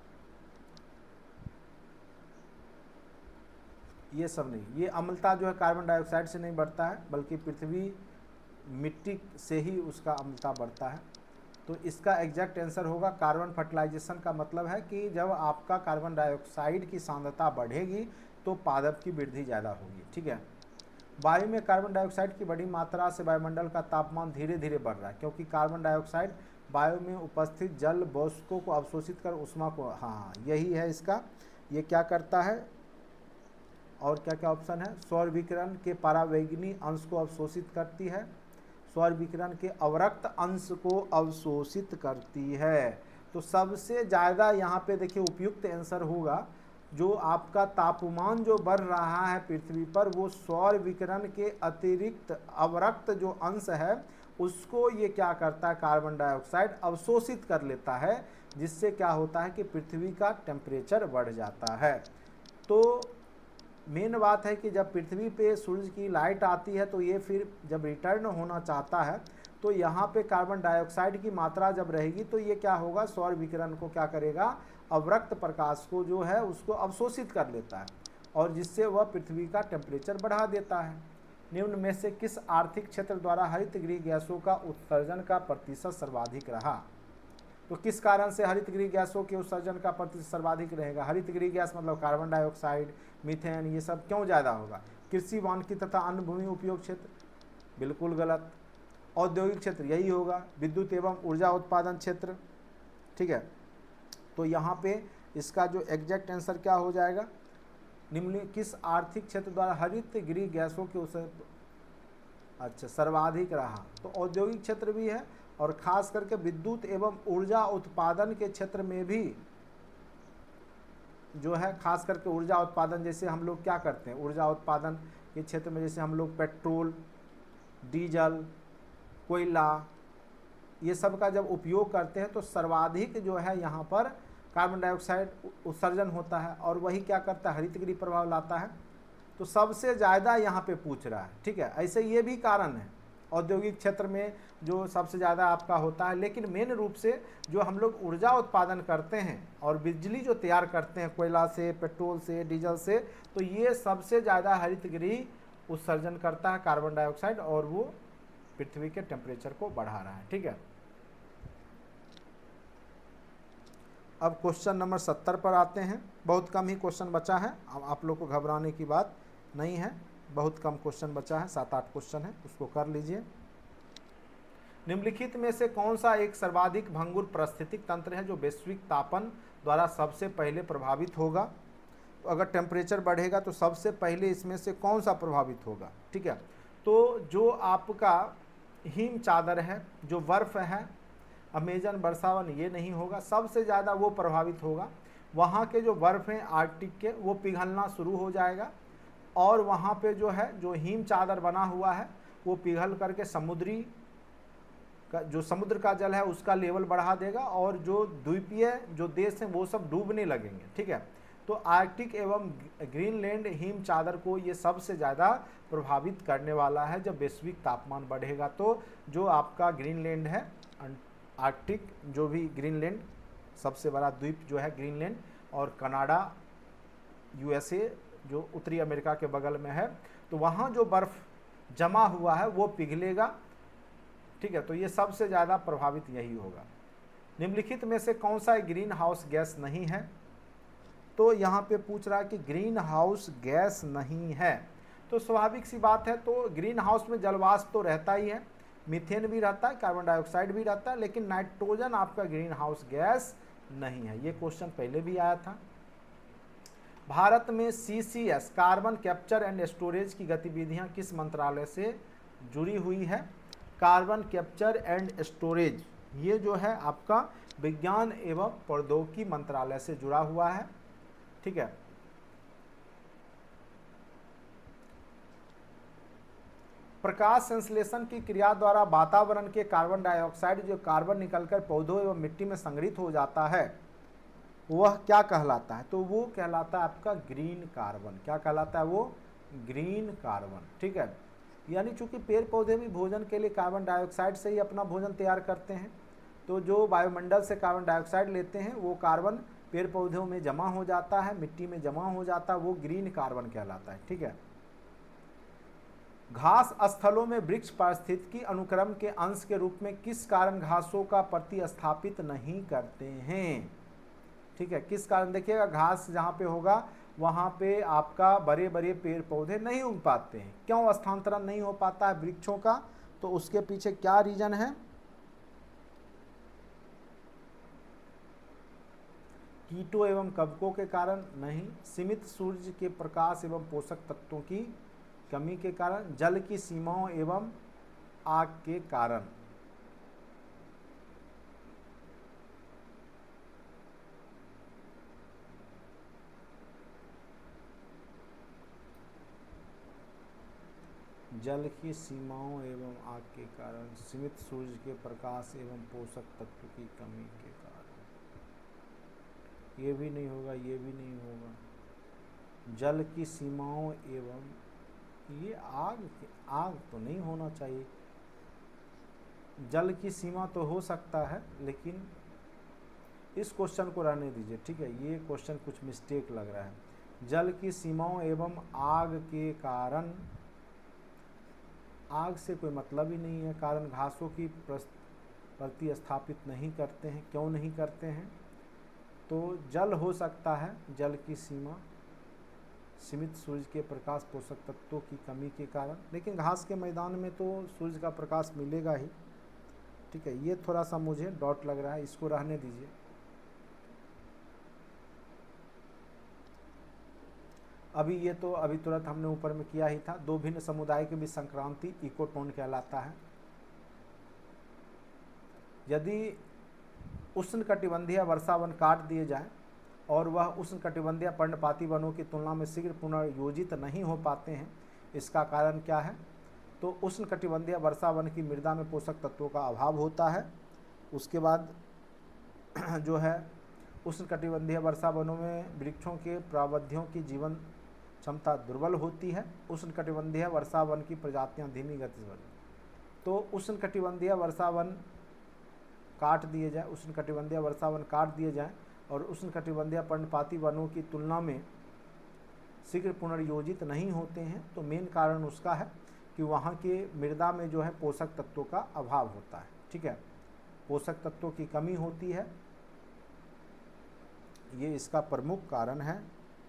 Speaker 1: ये सब नहीं, ये अम्लता जो है कार्बन डाइऑक्साइड से नहीं बढ़ता है, बल्कि पृथ्वी मिट्टी से ही उसका अम्लता बढ़ता है। तो इसका एग्जैक्ट आंसर होगा कार्बन फर्टिलाइजेशन। का मतलब है कि जब आपका कार्बन डाइऑक्साइड की सांद्रता बढ़ेगी तो पादप की वृद्धि ज़्यादा होगी, ठीक है। वायु में कार्बन डाइऑक्साइड की बड़ी मात्रा से वायुमंडल का तापमान धीरे धीरे बढ़ रहा है, क्योंकि कार्बन डाइऑक्साइड वायु में उपस्थित जल वाष्पों को अवशोषित कर उष्मा को, हाँ यही है इसका। ये क्या करता है और क्या क्या ऑप्शन है? सौर विकिरण के परावैंगनी अंश को अवशोषित करती है, सौर विकिरण के अवरक्त अंश को अवशोषित करती है। तो सबसे ज़्यादा यहाँ पे देखिए उपयुक्त आंसर होगा, जो आपका तापमान जो बढ़ रहा है पृथ्वी पर, वो सौर विकिरण के अतिरिक्त अवरक्त जो अंश है उसको ये क्या करता है, कार्बन डाइऑक्साइड अवशोषित कर लेता है, जिससे क्या होता है कि पृथ्वी का टेम्परेचर बढ़ जाता है। तो मेन बात है कि जब पृथ्वी पे सूरज की लाइट आती है तो ये फिर जब रिटर्न होना चाहता है तो यहाँ पे कार्बन डाइऑक्साइड की मात्रा जब रहेगी तो ये क्या होगा, सौर विकिरण को क्या करेगा, अवरक्त प्रकाश को जो है उसको अवशोषित कर लेता है और जिससे वह पृथ्वी का टेम्परेचर बढ़ा देता है। निम्न में से किस आर्थिक क्षेत्र द्वारा हरितगृह गैसों का उत्सर्जन का प्रतिशत सर्वाधिक रहा? तो किस कारण से हरितगृह गैसों के उत्सर्जन का प्रतिशत सर्वाधिक रहेगा? हरितगृह गैस मतलब कार्बन डाइऑक्साइड, मीथेन, ये सब क्यों ज़्यादा होगा? कृषि, वानिकी तथा अन्य भूमि उपयोग क्षेत्र, बिल्कुल गलत। औद्योगिक क्षेत्र, यही होगा। विद्युत एवं ऊर्जा उत्पादन क्षेत्र, ठीक है। तो यहाँ पे इसका जो एग्जैक्ट आंसर क्या हो जाएगा? निम्न किस आर्थिक क्षेत्र द्वारा हरितगृह गैसों के उत्सर्जन अच्छा सर्वाधिक रहा? तो औद्योगिक क्षेत्र भी है और खास करके विद्युत एवं ऊर्जा उत्पादन के क्षेत्र में भी जो है, खास करके ऊर्जा उत्पादन, जैसे हम लोग क्या करते हैं ऊर्जा उत्पादन के क्षेत्र में, जैसे हम लोग पेट्रोल, डीजल, कोयला, ये सब का जब उपयोग करते हैं तो सर्वाधिक जो है यहाँ पर कार्बन डाइऑक्साइड उत्सर्जन होता है और वही क्या करता है, हरितगृह प्रभाव लाता है। तो सबसे ज़्यादा यहाँ पे पूछ रहा है, ठीक है। ऐसे ये भी कारण है औद्योगिक क्षेत्र में जो सबसे ज़्यादा आपका होता है, लेकिन मेन रूप से जो हम लोग ऊर्जा उत्पादन करते हैं और बिजली जो तैयार करते हैं कोयला से, पेट्रोल से, डीजल से, तो ये सबसे ज़्यादा हरितगृह उत्सर्जन करता है कार्बन डाइऑक्साइड और वो पृथ्वी के टेम्परेचर को बढ़ा रहा है, ठीक है। अब क्वेश्चन नंबर सत्तर पर आते हैं। बहुत कम ही क्वेश्चन बचा है, अब आप लोग को घबराने की बात नहीं है, बहुत कम क्वेश्चन बचा है, सात आठ क्वेश्चन है, उसको कर लीजिए। निम्नलिखित में से कौन सा एक सर्वाधिक भंगुर पारिस्थितिक तंत्र है जो वैश्विक तापन द्वारा सबसे पहले प्रभावित होगा? तो अगर टेम्परेचर बढ़ेगा तो सबसे पहले इसमें से कौन सा प्रभावित होगा, ठीक है। तो जो आपका हिम चादर है, जो बर्फ है, अमेजन, वर्षावन, ये नहीं होगा। सबसे ज़्यादा वो प्रभावित होगा वहाँ के जो बर्फ़ हैं आर्कटिक के, वो पिघलना शुरू हो जाएगा और वहाँ पे जो है जो हिम चादर बना हुआ है वो पिघल करके समुद्री का जो समुद्र का जल है उसका लेवल बढ़ा देगा और जो द्वीपीय जो देश हैं वो सब डूबने लगेंगे, ठीक है। तो आर्कटिक एवं ग्रीनलैंड हिम चादर को ये सबसे ज़्यादा प्रभावित करने वाला है जब वैश्विक तापमान बढ़ेगा। तो जो आपका ग्रीनलैंड है, आर्कटिक जो भी ग्रीनलैंड सबसे बड़ा द्वीप जो है ग्रीनलैंड, और कनाडा, यूएसए जो उत्तरी अमेरिका के बगल में है, तो वहाँ जो बर्फ़ जमा हुआ है वो पिघलेगा, ठीक है। तो ये सबसे ज़्यादा प्रभावित यही होगा। निम्नलिखित में से कौन सा ग्रीन हाउस गैस नहीं है? तो यहाँ पे पूछ रहा है कि ग्रीन हाउस गैस नहीं है, तो स्वाभाविक सी बात है, तो ग्रीन हाउस में जलवाष्प तो रहता ही है, मीथेन भी रहता है, कार्बन डाइऑक्साइड भी रहता है, लेकिन नाइट्रोजन आपका ग्रीन हाउस गैस नहीं है। ये क्वेश्चन पहले भी आया था। भारत में C C S carbon capture and storage की गतिविधियां किस मंत्रालय से जुड़ी हुई है? कार्बन कैप्चर एंड स्टोरेज ये जो है आपका विज्ञान एवं प्रौद्योगिकी मंत्रालय से जुड़ा हुआ है, ठीक है। प्रकाश संश्लेषण की क्रिया द्वारा वातावरण के कार्बन डाइऑक्साइड जो कार्बन निकलकर पौधों एवं मिट्टी में संग्रहित हो जाता है वह क्या कहलाता है? तो वो कहलाता है आपका ग्रीन कार्बन। क्या कहलाता है वो? ग्रीन कार्बन, ठीक है। यानी चूंकि पेड़ पौधे भी भोजन के लिए कार्बन डाइऑक्साइड से ही अपना भोजन तैयार करते हैं, तो जो वायुमंडल से कार्बन डाइऑक्साइड लेते हैं वो कार्बन पेड़ पौधों में जमा हो जाता है, मिट्टी में जमा हो जाता है, वो ग्रीन कार्बन कहलाता है, ठीक है। घास स्थलों में वृक्ष पारिस्थितिकी अनुक्रम के अंश के रूप में किस कारण घासों का प्रतिस्थापित नहीं करते हैं? ठीक है, किस कारण? देखिएगा घास जहाँ पे होगा वहाँ पे आपका बड़े बड़े पेड़ पौधे नहीं उग पाते हैं। क्यों स्थानांतरण नहीं हो पाता है वृक्षों का? तो उसके पीछे क्या रीजन है? कीटों एवं कवकों के कारण नहीं, सीमित सूर्य के प्रकाश एवं पोषक तत्वों की कमी के कारण, जल की सीमाओं एवं आग के कारण। जल की सीमाओं एवं आग के कारण, सीमित सूर्य के प्रकाश एवं पोषक तत्व की कमी के कारण। ये भी नहीं होगा, ये भी नहीं होगा। जल की सीमाओं एवं, ये आग आग तो नहीं होना चाहिए। जल की सीमा तो हो सकता है, लेकिन इस क्वेश्चन को रहने दीजिए, ठीक है। ये क्वेश्चन कुछ मिस्टेक लग रहा है। जल की सीमाओं एवं आग के कारण, आग से कोई मतलब ही नहीं है। कारण घासों की प्रतिस्थापित नहीं करते हैं, क्यों नहीं करते हैं? तो जल हो सकता है, जल की सीमा सीमित सूर्य के प्रकाश पोषक तत्वों की कमी के कारण, लेकिन घास के मैदान में तो सूर्य का प्रकाश मिलेगा ही, ठीक है। ये थोड़ा सा मुझे डॉट लग रहा है, इसको रहने दीजिए। अभी ये तो अभी तुरंत हमने ऊपर में किया ही था। दो भिन्न समुदाय के बीच संक्रांति इकोटोन कहलाता है। यदि उष्णकटिबंधीय वर्षावन काट दिए जाएं और वह उष्णकटिबंधीय पर्णपाती वनों की तुलना में शीघ्र पुनर्योजित नहीं हो पाते हैं, इसका कारण क्या है? तो उष्णकटिबंधीय वर्षावन की मृदा में पोषक तत्वों का अभाव होता है। उसके बाद जो है उष्णकटिबंधीय वर्षावनों में वृक्षों के प्रवाद्यों की जीवन क्षमता दुर्बल होती है। उष्णकटिबंधीय वर्षावन की प्रजातियां धीमी गति से बढ़ती। तो उष्णकटिबंधीय वर्षावन काट दिए जाए, उष्णकटिबंधीय वर्षावन काट दिए जाएं और उष्णकटिबंधीय पर्णपाती वनों की तुलना में शीघ्र पुनर्योजित नहीं होते हैं, तो मेन कारण उसका है कि वहाँ के मृदा में जो है पोषक तत्वों का अभाव होता है, ठीक है। पोषक तत्वों की कमी होती है, ये इसका प्रमुख कारण है।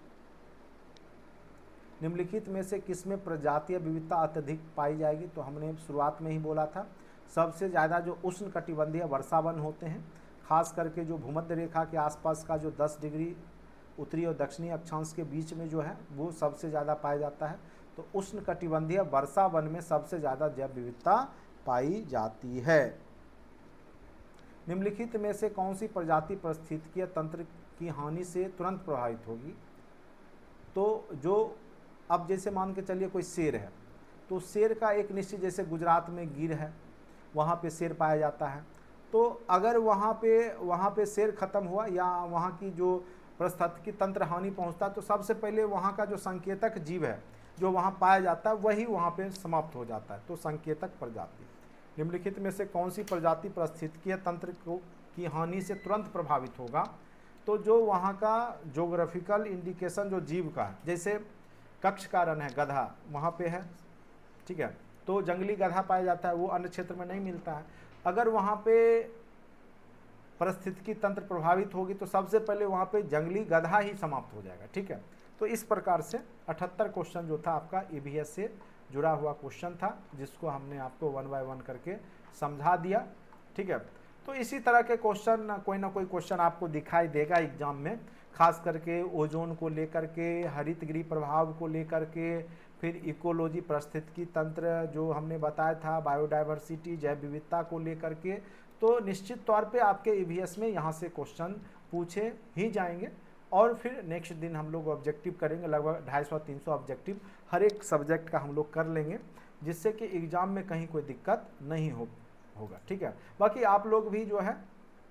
Speaker 1: निम्नलिखित में से किसमें प्रजातीय विविधता अत्यधिक पाई जाएगी? तो हमने शुरुआत में ही बोला था, सबसे ज़्यादा जो उष्णकटिबंधीय वर्षावन होते हैं, खास करके जो भूमध्य रेखा के आसपास का जो दस डिग्री उत्तरी और दक्षिणी अक्षांश के बीच में जो है वो सबसे ज़्यादा पाया जाता है। तो उष्णकटिबंधीय वर्षावन में सबसे ज़्यादा जैव विविधता पाई जाती है। निम्नलिखित में से कौन सी प्रजाति पारिस्थितिकीय तंत्र की हानि से तुरंत प्रभावित होगी? तो जो अब जैसे मान के चलिए कोई शेर है, तो शेर का एक निश्चित, जैसे गुजरात में गिर है, वहाँ पे शेर पाया जाता है। तो अगर वहाँ पे वहाँ पे शेर खत्म हुआ या वहाँ की जो पारिस्थितिकी तंत्र हानि पहुँचता, तो सबसे पहले वहाँ का जो संकेतक जीव है जो वहाँ पाया जाता है वही वहाँ पे समाप्त हो जाता है। तो संकेतक प्रजाति। निम्नलिखित में से कौन सी प्रजाति पारिस्थितिकीय तंत्र को की हानि से तुरंत प्रभावित होगा? तो जो वहाँ का जोग्राफिकल इंडिकेशन जो जीव का है, जैसे कक्ष कारण है गधा, वहाँ पे है, ठीक है। तो जंगली गधा पाया जाता है, वो अन्य क्षेत्र में नहीं मिलता है। अगर वहाँ पे पारिस्थितिकी तंत्र प्रभावित होगी तो सबसे पहले वहाँ पे जंगली गधा ही समाप्त हो जाएगा, ठीक है। तो इस प्रकार से अठहत्तर क्वेश्चन जो था आपका ईवीएस से जुड़ा हुआ क्वेश्चन था, जिसको हमने आपको वन बाय वन करके समझा दिया, ठीक है। तो इसी तरह के क्वेश्चन कोई ना कोई क्वेश्चन आपको दिखाई देगा एग्जाम में, खास करके ओजोन को लेकर के, हरित गृह प्रभाव को लेकर के, फिर इकोलॉजी पारिस्थितिकी तंत्र जो हमने बताया था, बायोडाइवर्सिटी जैव विविधता को लेकर के। तो निश्चित तौर पे आपके ईवीएस में यहाँ से क्वेश्चन पूछे ही जाएंगे। और फिर नेक्स्ट दिन हम लोग ऑब्जेक्टिव करेंगे, लगभग ढाई सौ तीन सौ ऑब्जेक्टिव हर एक सब्जेक्ट का हम लोग कर लेंगे, जिससे कि एग्ज़ाम में कहीं कोई दिक्कत नहीं हो होगा, ठीक है। बाकी आप लोग भी जो है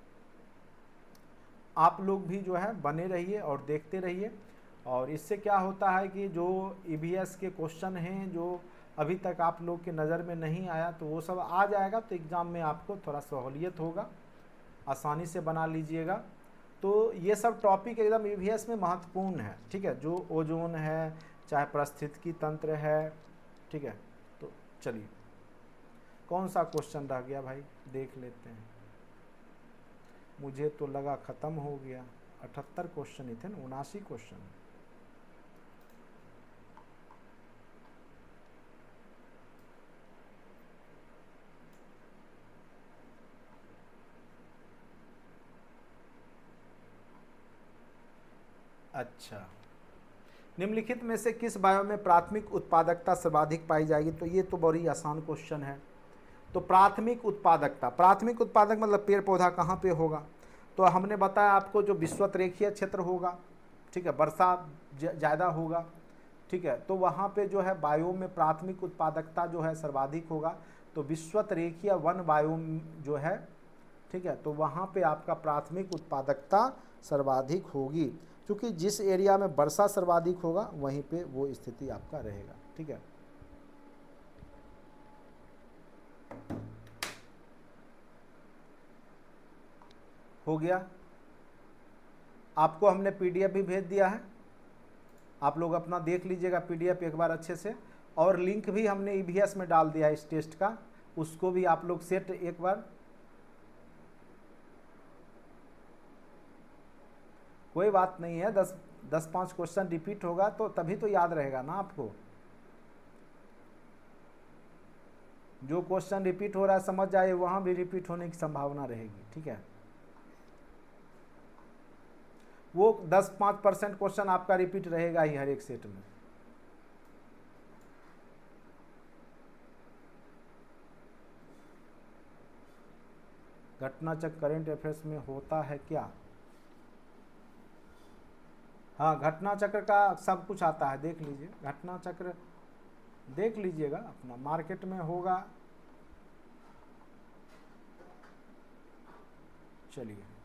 Speaker 1: आप लोग भी जो है बने रहिए और देखते रहिए। और इससे क्या होता है कि जो ईवीएस के क्वेश्चन हैं जो अभी तक आप लोग के नज़र में नहीं आया, तो वो सब आ जाएगा, तो एग्ज़ाम में आपको थोड़ा सहूलियत होगा, आसानी से बना लीजिएगा। तो ये सब टॉपिक एकदम ईवीएस में महत्वपूर्ण है, ठीक है। जो ओजोन है, चाहे पारिस्थितिकी तंत्र है, ठीक है। तो चलिए, कौन सा क्वेश्चन रह गया भाई, देख लेते हैं। मुझे तो लगा ख़त्म हो गया। अठहत्तर क्वेश्चन ही थे ना, उनासी क्वेश्चन। अच्छा, निम्नलिखित में से किस बायो में प्राथमिक उत्पादकता सर्वाधिक पाई जाएगी? तो ये तो बड़ी आसान क्वेश्चन है। तो प्राथमिक उत्पादकता, प्राथमिक उत्पादक मतलब पेड़ पौधा कहाँ पे होगा? तो हमने बताया आपको जो विषुवत रेखीय क्षेत्र होगा, ठीक है, वर्षा ज़्यादा होगा, ठीक है, तो वहाँ पे जो है बायोम में प्राथमिक उत्पादकता जो है सर्वाधिक होगा। तो विषुवत रेखीय वन बायोम जो है, ठीक है, तो वहाँ पे आपका प्राथमिक उत्पादकता सर्वाधिक होगी, क्योंकि जिस एरिया में वर्षा सर्वाधिक होगा वहीं पे वो स्थिति आपका रहेगा, ठीक है। हो गया। आपको हमने पीडीएफ भी भेज दिया है, आप लोग अपना देख लीजिएगा पीडीएफ एक बार अच्छे से, और लिंक भी हमने ईवीएस में डाल दिया है इस टेस्ट का, उसको भी आप लोग सेट एक बार, कोई बात नहीं है, दस दस पाँच क्वेश्चन रिपीट होगा तो तभी तो याद रहेगा ना आपको। जो क्वेश्चन रिपीट हो रहा है समझ जाइए, वहाँ भी रिपीट होने की संभावना रहेगी, ठीक है। वो दस पाँच परसेंट क्वेश्चन आपका रिपीट रहेगा ही हर एक सेट में। घटना चक्र करेंट अफेयर्स में होता है क्या? हाँ, घटना चक्र का सब कुछ आता है, देख लीजिए, घटना चक्र देख लीजिएगा अपना, मार्केट में होगा। चलिए।